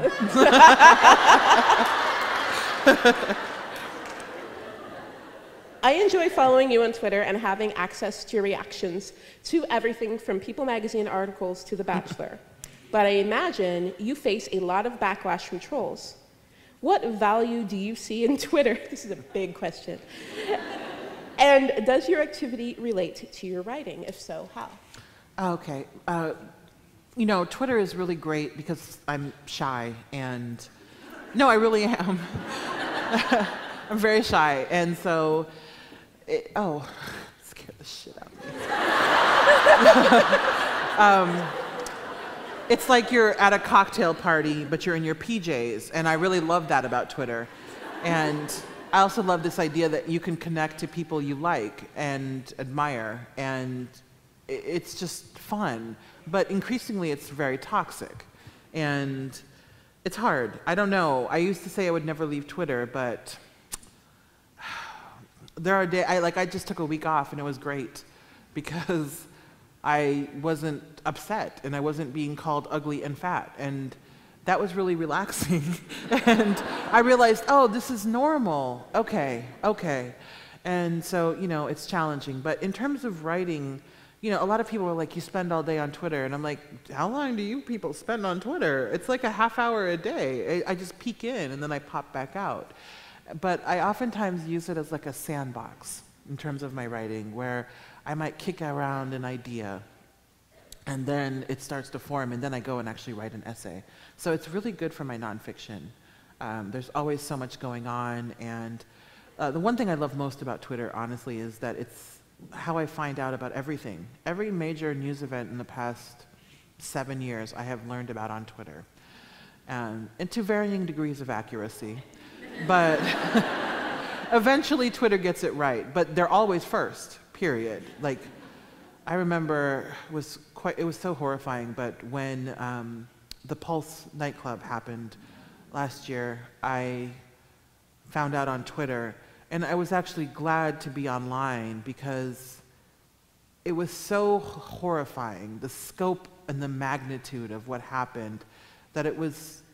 I enjoy following you on Twitter and having access to your reactions to everything from People magazine articles to The Bachelor. But I imagine you face a lot of backlash from trolls. What value do you see in Twitter? This is a big question. And does your activity relate to your writing? If so, how? Okay. Twitter is really great because I'm shy, and no, I really am. I'm very shy, and so, scared the shit out of me. It's like you're at a cocktail party, but you're in your PJs, and I really love that about Twitter. And I also love this idea that you can connect to people you like and admire, and it's just fun. But increasingly, it's very toxic, and it's hard. I don't know. I used to say I would never leave Twitter, but there are days, I just took a week off, and it was great because I wasn't upset, and I wasn't being called ugly and fat, and that was really relaxing. And I realized, oh, this is normal. Okay. And so, it's challenging. But in terms of writing, a lot of people are like, you spend all day on Twitter. And I'm like, how long do you people spend on Twitter? It's like a half hour a day. I just peek in and then I pop back out. But I oftentimes use it as like a sandbox in terms of my writing, where I might kick around an idea and then it starts to form, and then I go and actually write an essay. So it's really good for my nonfiction. There's always so much going on, and the one thing I love most about Twitter, honestly, is that it's how I find out about everything. Every major news event in the past 7 years I have learned about on Twitter, and to varying degrees of accuracy. But eventually Twitter gets it right, but they're always first, period. Like, I remember it was so horrifying, but when the Pulse nightclub happened last year, I found out on Twitter, and I was actually glad to be online because it was so horrifying, the scope and the magnitude of what happened, that it was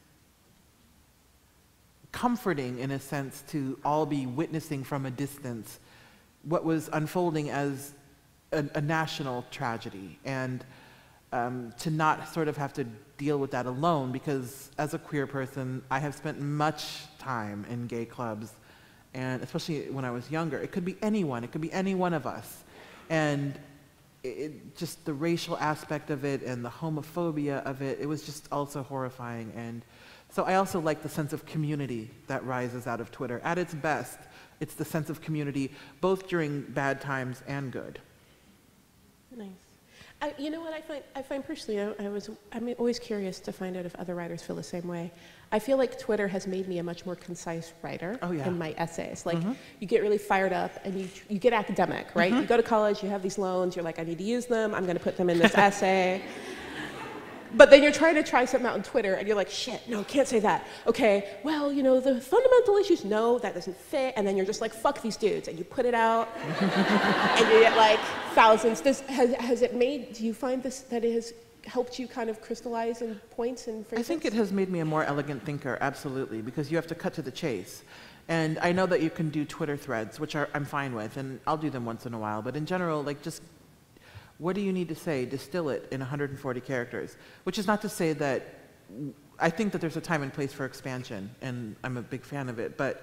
comforting in a sense to all be witnessing from a distance what was unfolding as a national tragedy, and to not sort of have to deal with that alone, because as a queer person, I have spent much time in gay clubs, and especially when I was younger. It could be anyone, it could be any one of us. And just the racial aspect of it and the homophobia of it, it was just also horrifying. And so I also like the sense of community that rises out of Twitter. At its best, it's the sense of community, both during bad times and good. Nice. You know what I find personally, I'm always curious to find out if other writers feel the same way. I feel like Twitter has made me a much more concise writer in my essays. Like, you get really fired up and you get academic, right? You go to college, you have these loans, you're like, I need to use them, I'm gonna put them in this essay. But then you're trying to try something out on Twitter and you're like, shit, no, can't say that. Okay, well, you know, the fundamental issues, no, that doesn't fit. And then you're just like, fuck these dudes. And you put it out and you get like thousands. Has it made, do you find this, that it has helped you kind of crystallize in points and phrases? I think it has made me a more elegant thinker, absolutely, because you have to cut to the chase. And I know that you can do Twitter threads, which I'm fine with, and I'll do them once in a while. But in general, like, just what do you need to say? Distill it in 140 characters, which is not to say that I think that there's a time and place for expansion, and I'm a big fan of it, but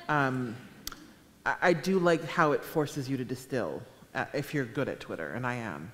I do like how it forces you to distill if you're good at Twitter, and I am.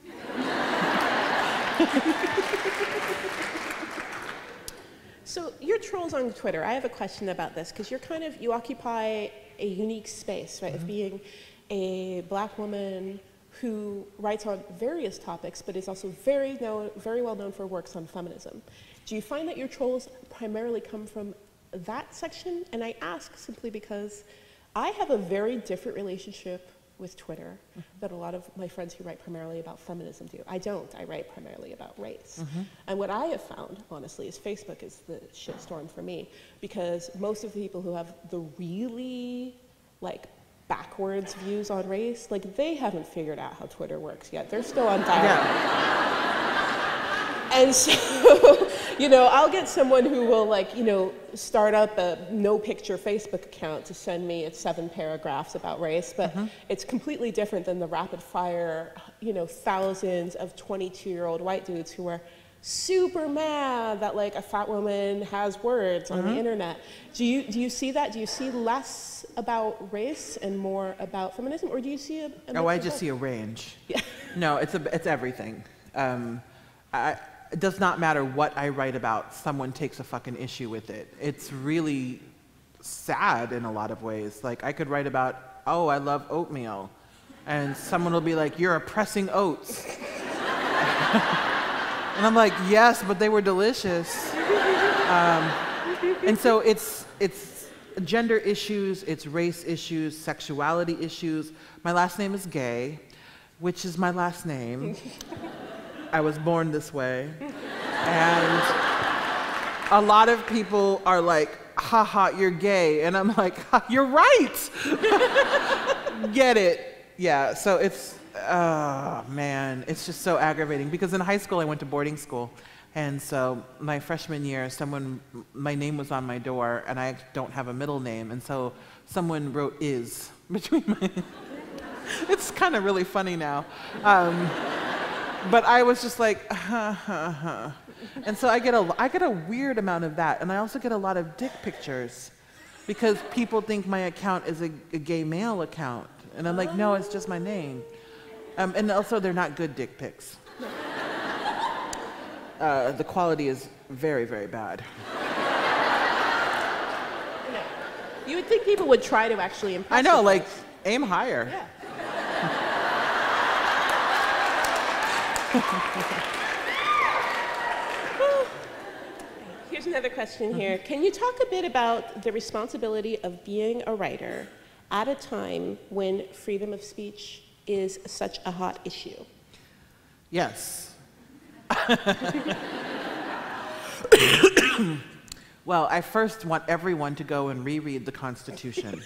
So your trolls on Twitter, I have a question about this, because you occupy a unique space, right, of being a Black woman who writes on various topics, but is also very well known for works on feminism. Do you find that your trolls primarily come from that section? And I ask simply because I have a very different relationship with Twitter than a lot of my friends who write primarily about feminism do. I don't. I write primarily about race. And what I have found, honestly, is Facebook is the shitstorm for me, because most of the people who have the really, like, backwards views on race, like, they haven't figured out how Twitter works yet. They're still on dial-up. And so, you know, I'll get someone who will, like, you know, start up a no-picture Facebook account to send me 7 paragraphs about race, but it's completely different than the rapid-fire, you know, thousands of 22-year-old white dudes who are super mad that, like, a fat woman has words on the internet. Do you see that? Do you see less about race and more about feminism, or do you see a I just see a range. Yeah. No, it's everything. It does not matter what I write about, someone takes a fucking issue with it. It's really sad in a lot of ways. Like, I could write about, oh, I love oatmeal, and someone will be like, you're oppressing oats. And I'm like, yes, but they were delicious. And so it's gender issues, it's race issues, sexuality issues. My last name is Gay, which is my last name. I was born this way. And a lot of people are like, haha, you're gay. And I'm like, you're right. Get it. Yeah, so it's, oh man, it's just so aggravating, because in high school I went to boarding school, and so my freshman year, my name was on my door, and I don't have a middle name, and so someone wrote "is" between my, it's kind of really funny now, but I was just like, and so I get a weird amount of that, and I also get a lot of dick pictures, because people think my account is a gay male account, and I'm like, no, it's just my name. And also, they're not good dick pics. The quality is very, very bad. You would think people would try to actually impress. I know, like, aim higher. Yeah. Here's another question here. Can you talk a bit about the responsibility of being a writer at a time when freedom of speech is such a hot issue? Yes. Well, I first want everyone to go and reread the Constitution.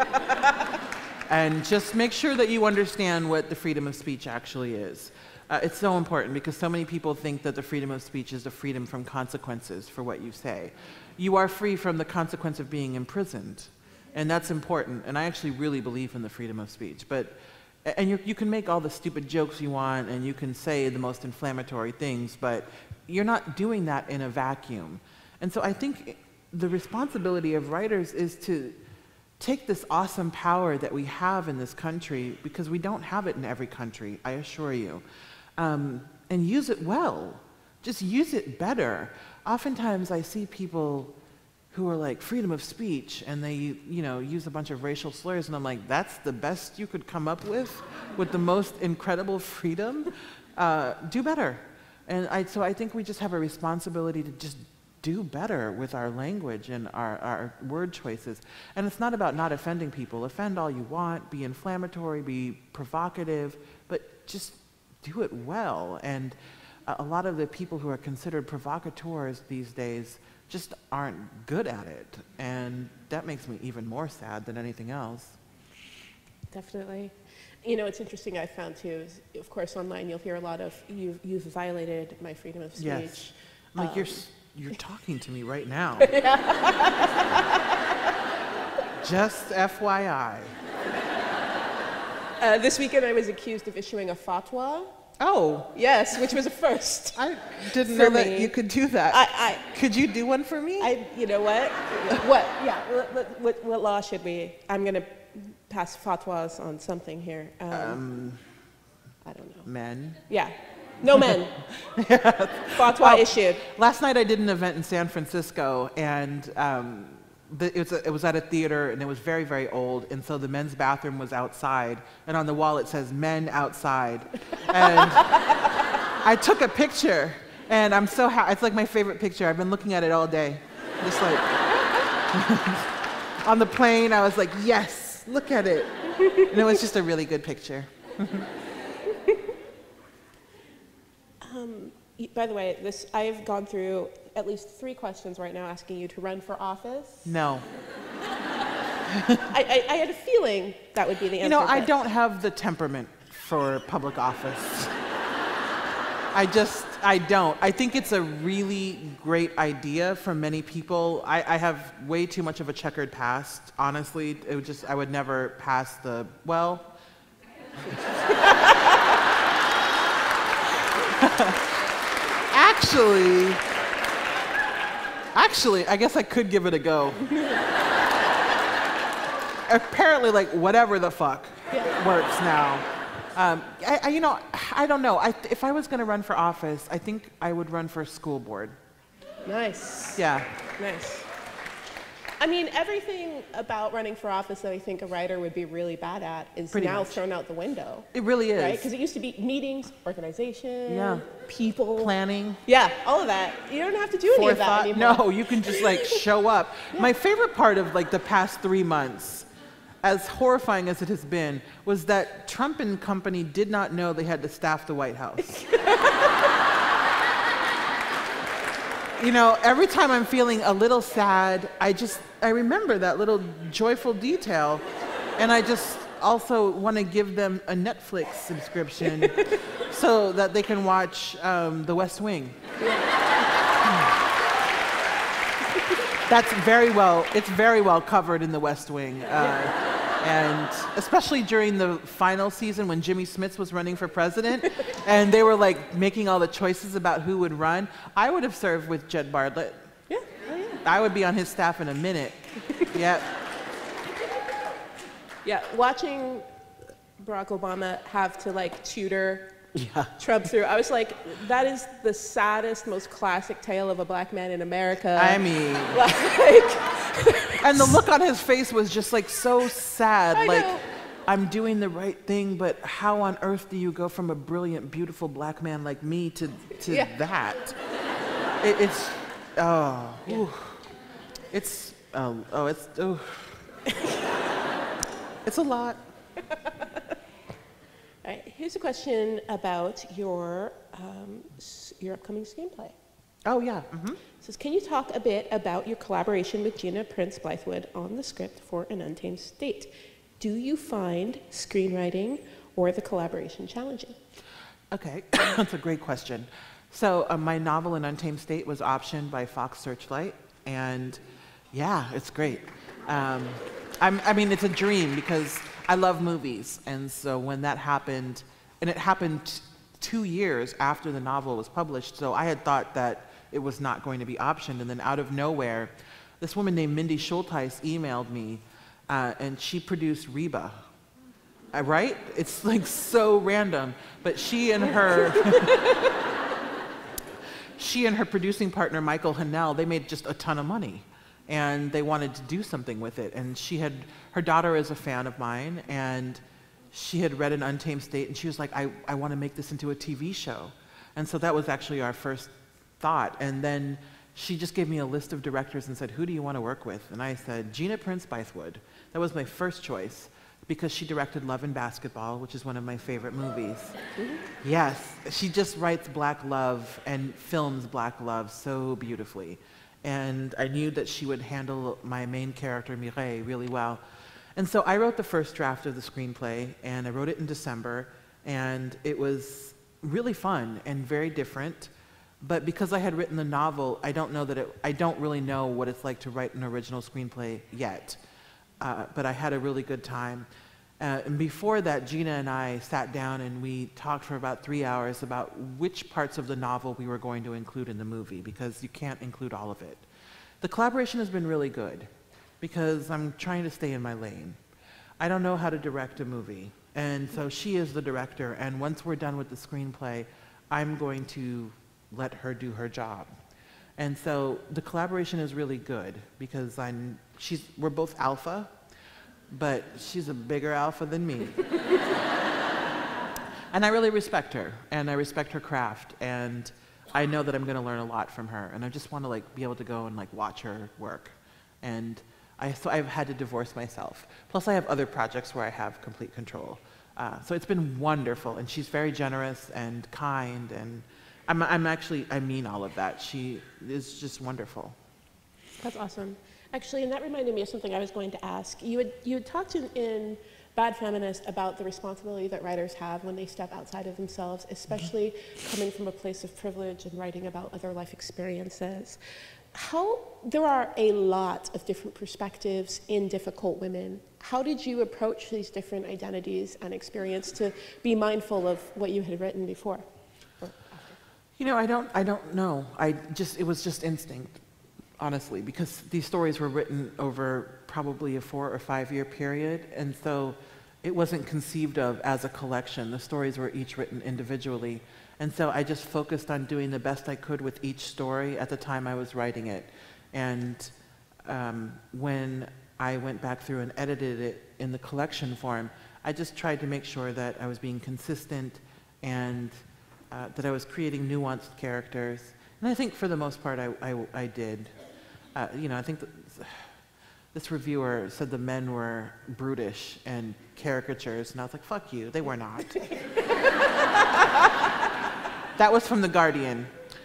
And just make sure that you understand what the freedom of speech actually is. It's so important, because so many people think that the freedom of speech is the freedom from consequences for what you say. You are free from the consequence of being imprisoned, and that's important, and I actually really believe in the freedom of speech. And you can make all the stupid jokes you want, and you can say the most inflammatory things, but you're not doing that in a vacuum. And so I think the responsibility of writers is to take this awesome power that we have in this country, because we don't have it in every country, I assure you, and use it well. Just use it better. Oftentimes I see people who are like, freedom of speech, and they, you know, use a bunch of racial slurs, and I'm like, that's the best you could come up with the most incredible freedom? do better. And so I think we just have a responsibility to just do better with our language and our word choices. And it's not about not offending people. Offend all you want, be inflammatory, be provocative, but just do it well. And a lot of the people who are considered provocateurs these days just aren't good at it. And that makes me even more sad than anything else. Definitely. You know, it's interesting I found too, is, of course, online you'll hear a lot of, you've violated my freedom of speech. Yes. Like you're talking to me right now. Just FYI. This weekend I was accused of issuing a fatwa. Oh. Yes, which was a first. I didn't for know that me. you could do that. Could you do one for me? You know what? What? Yeah. What law should we? I'm going to pass fatwas on something here. I don't know. Men? Yeah. No men. Fatwa issued. Last night I did an event in San Francisco, and it was at a theater, and it was very, very old, and so the men's bathroom was outside, and on the wall it says "Men outside," and I took a picture, and I'm so happy. It's like my favorite picture. I've been looking at it all day, just like on the plane. I was like, yes, look at it, and it was just a really good picture. By the way, I've gone through at least 3 questions right now asking you to run for office. No. I had a feeling that would be the answer. You know, I don't have the temperament for public office. I don't. I think it's a really great idea for many people. I have way too much of a checkered past, honestly. I would never pass the, well. Actually, I guess I could give it a go. Apparently, like, whatever the fuck works now. I don't know. If I was going to run for office, I think I would run for school board. Nice. Yeah. Nice. I mean, everything about running for office that I think a writer would be really bad at is now thrown out the window. It really is. Right? Because it used to be meetings, organization, people. Planning. Yeah, all of that. You don't have to do any of that anymore. No, you can just like show up. Yeah. My favorite part of like the past 3 months, as horrifying as it has been, was that Trump and company did not know they had to staff the White House. You know, every time I'm feeling a little sad, I remember that little joyful detail, and I just also want to give them a Netflix subscription so that they can watch The West Wing. It's very well covered in The West Wing. And especially during the final season when Jimmy Smits was running for president, and they were like making all the choices about who would run, I would have served with Jed Bartlett. Yeah. Oh, yeah. I would be on his staff in a minute. Yeah. Yeah, watching Barack Obama have to like tutor Trump through, I was like, that is the saddest, most classic tale of a black man in America. I mean, like, and the look on his face was just like so sad. I like, know. I'm doing the right thing, but how on earth do you go from a brilliant, beautiful black man like me to that? It's a lot. All right, here's a question about your upcoming screenplay. Oh, yeah. Mm-hmm. It says, can you talk a bit about your collaboration with Gina Prince Blythewood on the script for An Untamed State? Do you find screenwriting or the collaboration challenging? Okay, that's a great question. So my novel An Untamed State was optioned by Fox Searchlight, and yeah, it's great. I mean, it's a dream because I love movies, and so when that happened, and it happened 2 years after the novel was published, so I had thought that it was not going to be optioned, and then out of nowhere, this woman named Mindy Schulteis emailed me, and she produced Reba. Right? It's like so random, but she and her producing partner Michael Hannell, they made just a ton of money, and they wanted to do something with it. And her daughter is a fan of mine, and she had read An Untamed State, and she was like, I want to make this into a TV show. And so that was actually our first thought. And then she just gave me a list of directors and said, who do you want to work with? And I said, Gina Prince Bythewood. That was my first choice, because she directed Love and Basketball, which is one of my favorite movies. Yes, she just writes Black love and films Black love so beautifully. And I knew that she would handle my main character, Mireille, really well. And so I wrote the first draft of the screenplay, and I wrote it in December, and it was really fun and very different. But because I had written the novel, I don't really know what it's like to write an original screenplay yet. But I had a really good time. And before that, Gina and I sat down and we talked for about 3 hours about which parts of the novel we were going to include in the movie, because you can't include all of it. The collaboration has been really good, because I'm trying to stay in my lane. I don't know how to direct a movie, and so she is the director, and once we're done with the screenplay, I'm going to let her do her job. And so the collaboration is really good, because we're both alpha, but she's a bigger alpha than me. And I really respect her, and I respect her craft, and I know that I'm going to learn a lot from her, and I just want to be able to go and watch her work. And so I've had to divorce myself. Plus I have other projects where I have complete control. So it's been wonderful, and she's very generous and kind, and I mean all of that. She is just wonderful. That's awesome. Actually, and that reminded me of something I was going to ask. You had talked in Bad Feminist about the responsibility that writers have when they step outside of themselves, especially coming from a place of privilege and writing about other life experiences. There are a lot of different perspectives in Difficult Women. How did you approach these different identities and experience to be mindful of what you had written before? I don't know. It was just instinct, honestly, because these stories were written over probably a 4 or 5 year period, and so it wasn't conceived of as a collection. The stories were each written individually, and so I just focused on doing the best I could with each story at the time I was writing it. And when I went back through and edited it in the collection form, I just tried to make sure that I was being consistent and that I was creating nuanced characters. And I think for the most part I did. I think this reviewer said the men were brutish and caricatures, and I was like, fuck you, they were not. That was from The Guardian.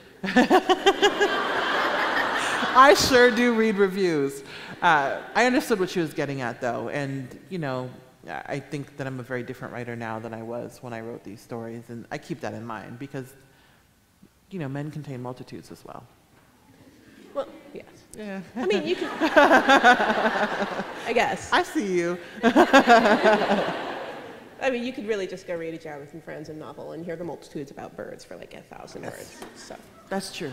I sure do read reviews. I understood what she was getting at, though, and I think that I'm a very different writer now than I was when I wrote these stories, and I keep that in mind because, men contain multitudes as well. Well, yes. Yeah. I mean, you can. I guess. I see you. I mean, you could really just go read a Jonathan Franzen novel and hear the multitudes about birds for 1,000 words. So. That's true.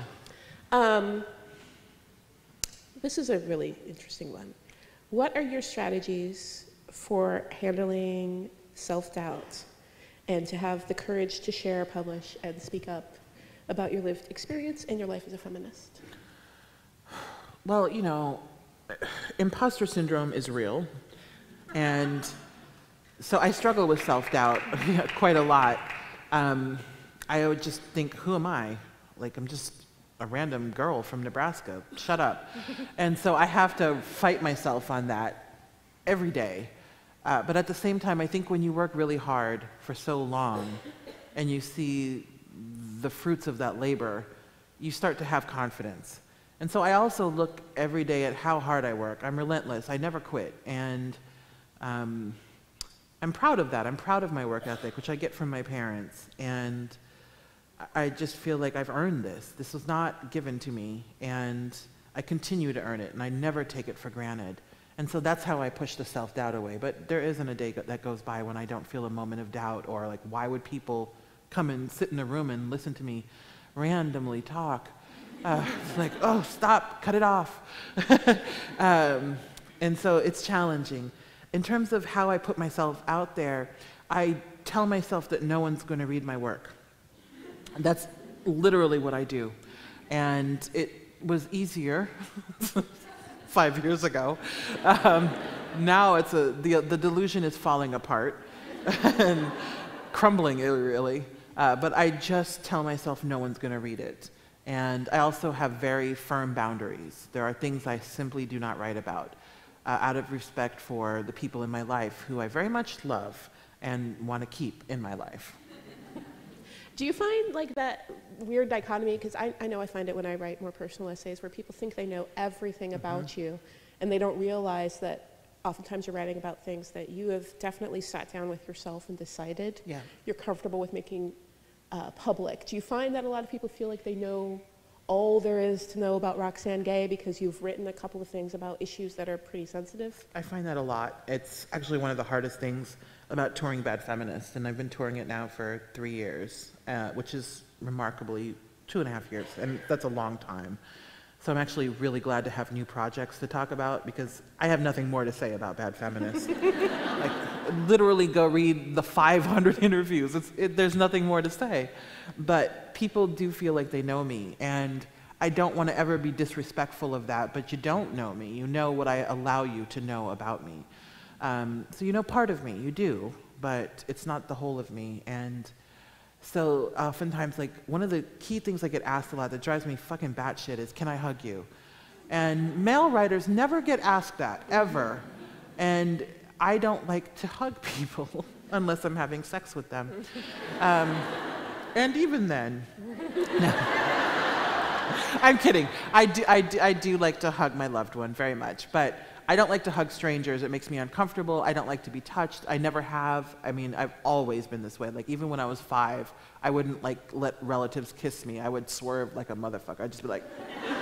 This is a really interesting one. What are your strategies for handling self-doubt and to have the courage to share, publish, and speak up about your lived experience and your life as a feminist? Well, imposter syndrome is real, and so I struggle with self-doubt quite a lot. I would just think, who am I? I'm just a random girl from Nebraska. Shut up. And so I have to fight myself on that every day. But at the same time, I think when you work really hard for so long and you see the fruits of that labor, you start to have confidence. And so I also look every day at how hard I work. I'm relentless. I never quit. And I'm proud of that. I'm proud of my work ethic, which I get from my parents. And I just feel like I've earned this. This was not given to me. And I continue to earn it. And I never take it for granted. And so that's how I push the self-doubt away. But there isn't a day that goes by when I don't feel a moment of doubt, or why would people come and sit in a room and listen to me randomly talk? It's oh, stop, cut it off. And so it's challenging. In terms of how I put myself out there, I tell myself that no one's going to read my work. That's literally what I do. And it was easier 5 years ago. Now the delusion is falling apart. and crumbling, really. But I just tell myself no one's going to read it. And I also have very firm boundaries. There are things I simply do not write about out of respect for the people in my life who I very much love and want to keep in my life. Do you find like that weird dichotomy? Because I know I find it when I write more personal essays where people think they know everything about you and they don't realize that oftentimes you're writing about things that you have definitely sat down with yourself and decided you're comfortable with making public. Do you find that a lot of people feel like they know all there is to know about Roxane Gay because you've written a couple of things about issues that are pretty sensitive? I find that a lot. It's actually one of the hardest things about touring Bad Feminist, and I've been touring it now for 3 years, which is remarkably 2.5 years, and that's a long time. So I'm actually really glad to have new projects to talk about because I have nothing more to say about Bad Feminist. Like, literally go read the 500 interviews. There's nothing more to say. But people do feel like they know me, and I don't want to ever be disrespectful of that, but you don't know me. You know what I allow you to know about me. So you know part of me, you do, but it's not the whole of me. And so oftentimes, like, one of the key things I get asked a lot that drives me fucking batshit is, can I hug you? And male writers never get asked that, ever. And I don't like to hug people unless I'm having sex with them. And even then, no. I'm kidding. I do like to hug my loved one very much, but I don't like to hug strangers. It makes me uncomfortable. I don't like to be touched. I never have. I mean, I've always been this way. Like, even when I was 5, I wouldn't, like, let relatives kiss me. I would swerve like a motherfucker. I'd just be like,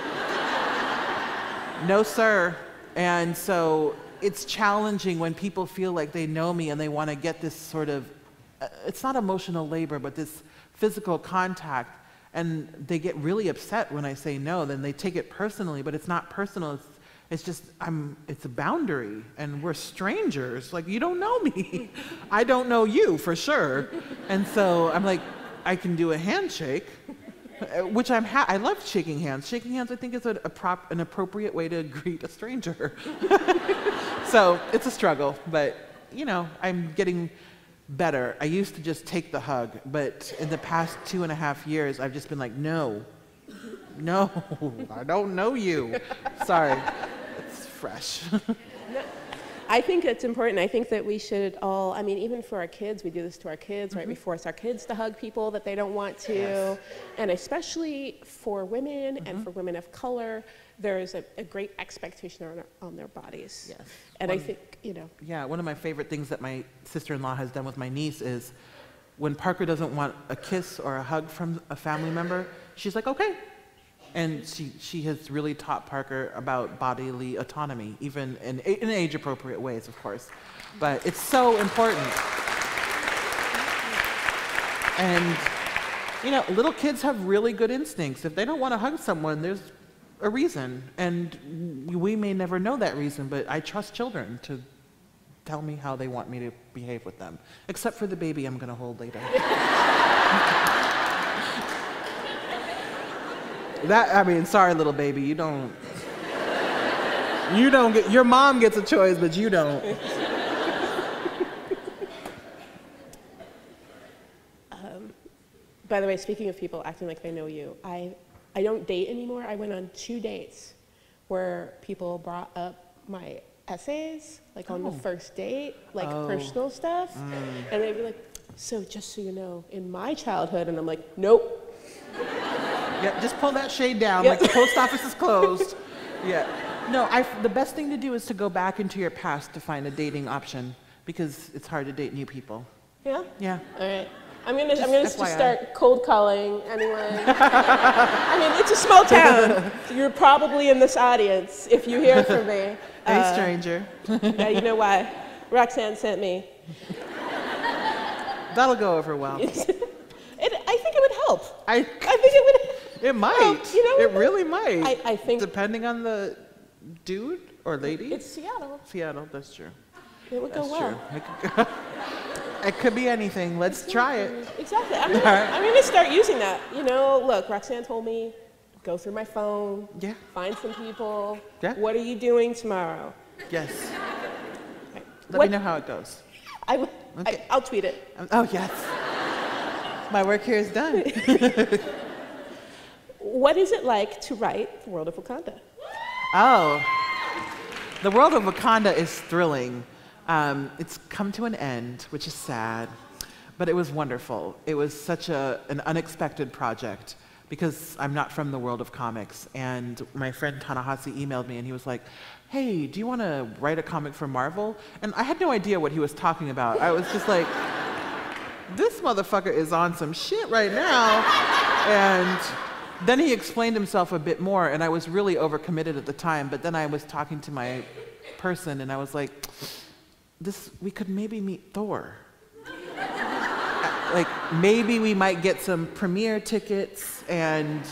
no, sir. And so it's challenging when people feel like they know me and they want to get this sort of, it's not emotional labor, but this physical contact. And they get really upset when I say no. Then they take it personally, but it's not personal. It's just, it's a boundary, and we're strangers. Like, you don't know me. I don't know you, for sure. And so I'm like, I can do a handshake, which I love shaking hands. Shaking hands, I think, is an appropriate way to greet a stranger. So it's a struggle, but, you know, I'm getting better. I used to just take the hug, but in the past 2.5 years, I've just been like, no, I don't know you. Sorry. Fresh. I think it's important. I think that we should all, I mean, even for our kids, we do this to our kids, right? We force our kids to hug people that they don't want to. Yes. And especially for women and for women of color, there's a great expectation on their bodies. Yes. And I think, you know. Yeah, one of my favorite things that my sister-in-law has done with my niece is when Parker doesn't want a kiss or a hug from a family member, she's like, okay. And she has really taught Parker about bodily autonomy, even in age-appropriate ways, of course. But it's so important. And, you know, little kids have really good instincts. If they don't want to hug someone, there's a reason. And we may never know that reason, but I trust children to tell me how they want me to behave with them. Except for the baby I'm going to hold later. Sorry, little baby, you don't get, your mom gets a choice, but you don't. By the way, speaking of people acting like they know you, I don't date anymore. I went on 2 dates where people brought up my essays, like on the first date, like personal stuff. And they'd be like, so just so you know, in my childhood, and I'm like, nope. Yeah, just pull that shade down, like the post office is closed. Yeah. No, the best thing to do is to go back into your past to find a dating option, because it's hard to date new people. Yeah? Yeah. All right. I'm gonna just start cold calling anyone. I mean, it's a small town. You're probably in this audience if you hear from me. Hey, stranger. Yeah, you know why? Roxane sent me. That'll go over well. I think it would help. I think it would. It might. Well, you know, it really might. I think. Depending on the dude or lady. It's Seattle. Seattle, that's true. It would go well. True. It could be anything. Let's try it. Exactly. I'm gonna start using that. You know, look, Roxane told me, go through my phone. Yeah. Find some people. Yeah. What are you doing tomorrow? Yes. Let me know how it goes. I would. Okay. I'll tweet it. Oh, yes. My work here is done. What is it like to write The World of Wakanda? Oh, The World of Wakanda is thrilling. It's come to an end, which is sad, but it was wonderful. It was such an unexpected project because I'm not from the world of comics. And my friend Ta-Nehisi emailed me and he was like, hey, do you want to write a comic for Marvel? And I had no idea what he was talking about. I was just like, this motherfucker is on some shit right now. And then he explained himself a bit more, and I was really overcommitted at the time, but then I was talking to my person, and I was like, we could maybe meet Thor. Like, maybe we might get some premiere tickets, and,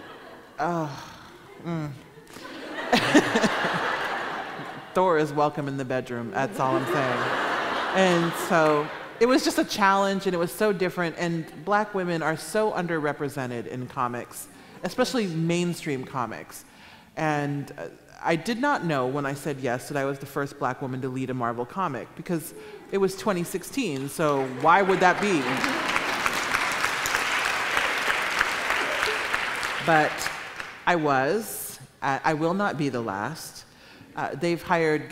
Thor is welcome in the bedroom, that's all I'm saying. And so, it was just a challenge, and it was so different, and black women are so underrepresented in comics, especially mainstream comics. And I did not know when I said yes that I was the first black woman to lead a Marvel comic, because it was 2016, so why would that be? But I was. I will not be the last. They've hired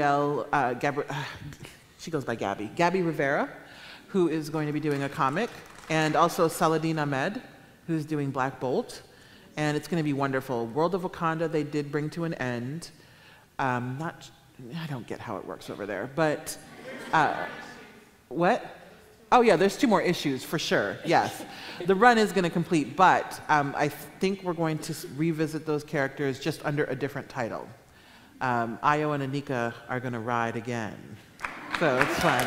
she goes by Gabby Rivera, who is going to be doing a comic, and also Saladin Ahmed, who's doing Black Bolt, and it's going to be wonderful. World of Wakanda they did bring to an end. I don't get how it works over there, but what? Oh yeah, there's 2 more issues for sure, yes. The run is going to complete, but I think we're going to revisit those characters just under a different title. Ayo and Anika are going to ride again, so it's fun.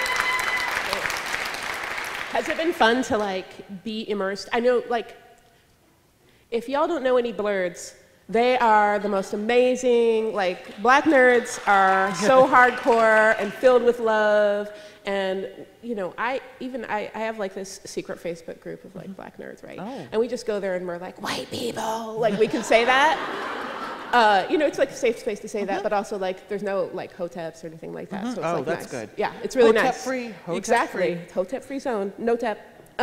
Has it been fun to like be immersed? I know, like, if y'all don't know any blurs, they are the most amazing, like, black nerds are so hardcore and filled with love. And, you know, I have like this secret Facebook group of like black nerds, right? Oh. And we just go there and we're like, white people, like we can say that. You know, it's like a safe space to say that, but also like there's no like hoteps or anything like that. So it's like that's nice. good. Yeah, it's really nice. Hotep-free, hotep-free. Exactly, hotep-free zone, no tep.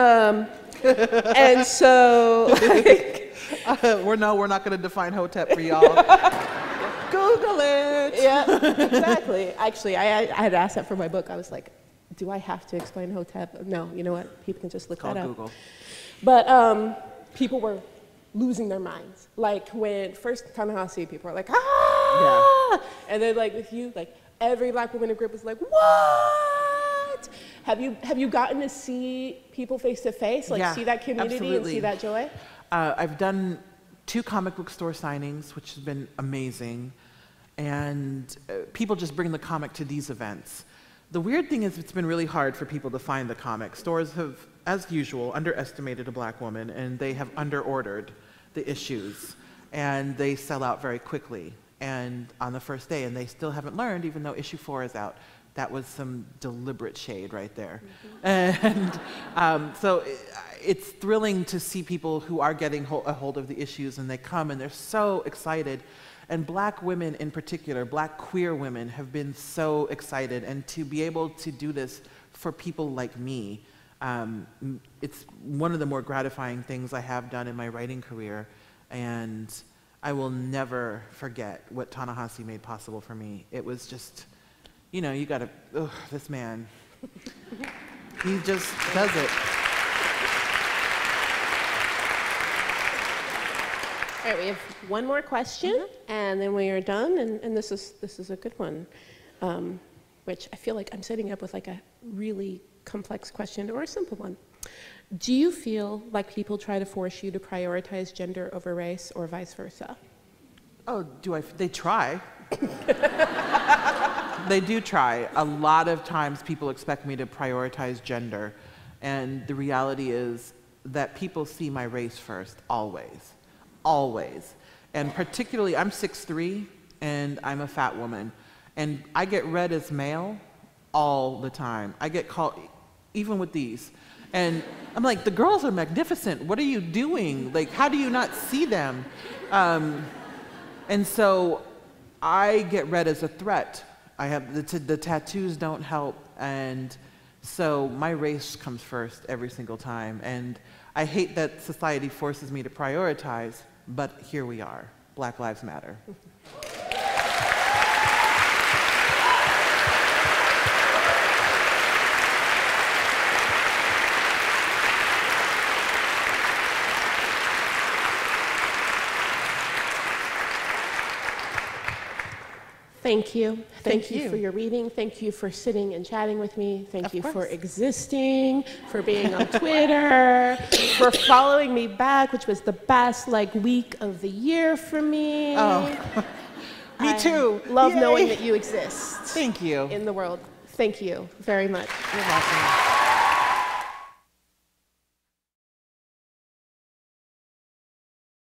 And so, like, we're not going to define Hotep for y'all. Google it. Yeah, exactly. Actually, I had asked that for my book. I was like, do I have to explain Hotep? No, you know what? People can just look that up. Google. But people were losing their minds. Like when first Ta-Nehisi, people were like, ah! Yeah. And then like with you, like every black woman in the group was like, what? Have you gotten to see people face to face, like see that community absolutely. and see that joy? I've done 2 comic book store signings, which has been amazing. And people just bring the comic to these events. The weird thing is it's been really hard for people to find the comic. Stores have, as usual, underestimated a black woman, and they have underordered the issues. And they sell out very quickly, and on the first day, and they still haven't learned, even though issue 4 is out. That was some deliberate shade right there. Mm-hmm. And so it's thrilling to see people who are getting a hold of the issues, and they come, and they're so excited. And black women in particular, black queer women, have been so excited. And to be able to do this for people like me, it's one of the more gratifying things I have done in my writing career. And I will never forget what Ta-Nehisi made possible for me. It was just, you know, you gotta, this man, he just does it. All right, we have one more question, and then we are done. And this is a good one, which I feel like I'm setting up with like a really complex question or a simple one. Do you feel like people try to force you to prioritize gender over race, or vice versa? Oh, they try. They do try. A lot of times people expect me to prioritize gender, and the reality is that people see my race first, always. Always. And particularly, I'm 6'3", and I'm a fat woman. And I get read as male all the time. I get called, even with these. And I'm like, the girls are magnificent. What are you doing? Like, how do you not see them? And so I get read as a threat. I have the tattoos don't help, and So my race comes first every single time. And I hate that society forces me to prioritize, but here we are. Black Lives Matter. Thank you. Thank you you for your reading. Thank you for sitting and chatting with me. Thank Of you for course. existing, for being on Twitter, for following me back, which was the best week of the year for me. Oh, me too. Love Yay. knowing that you exist Thank you. in the world. Thank you very much. You're welcome.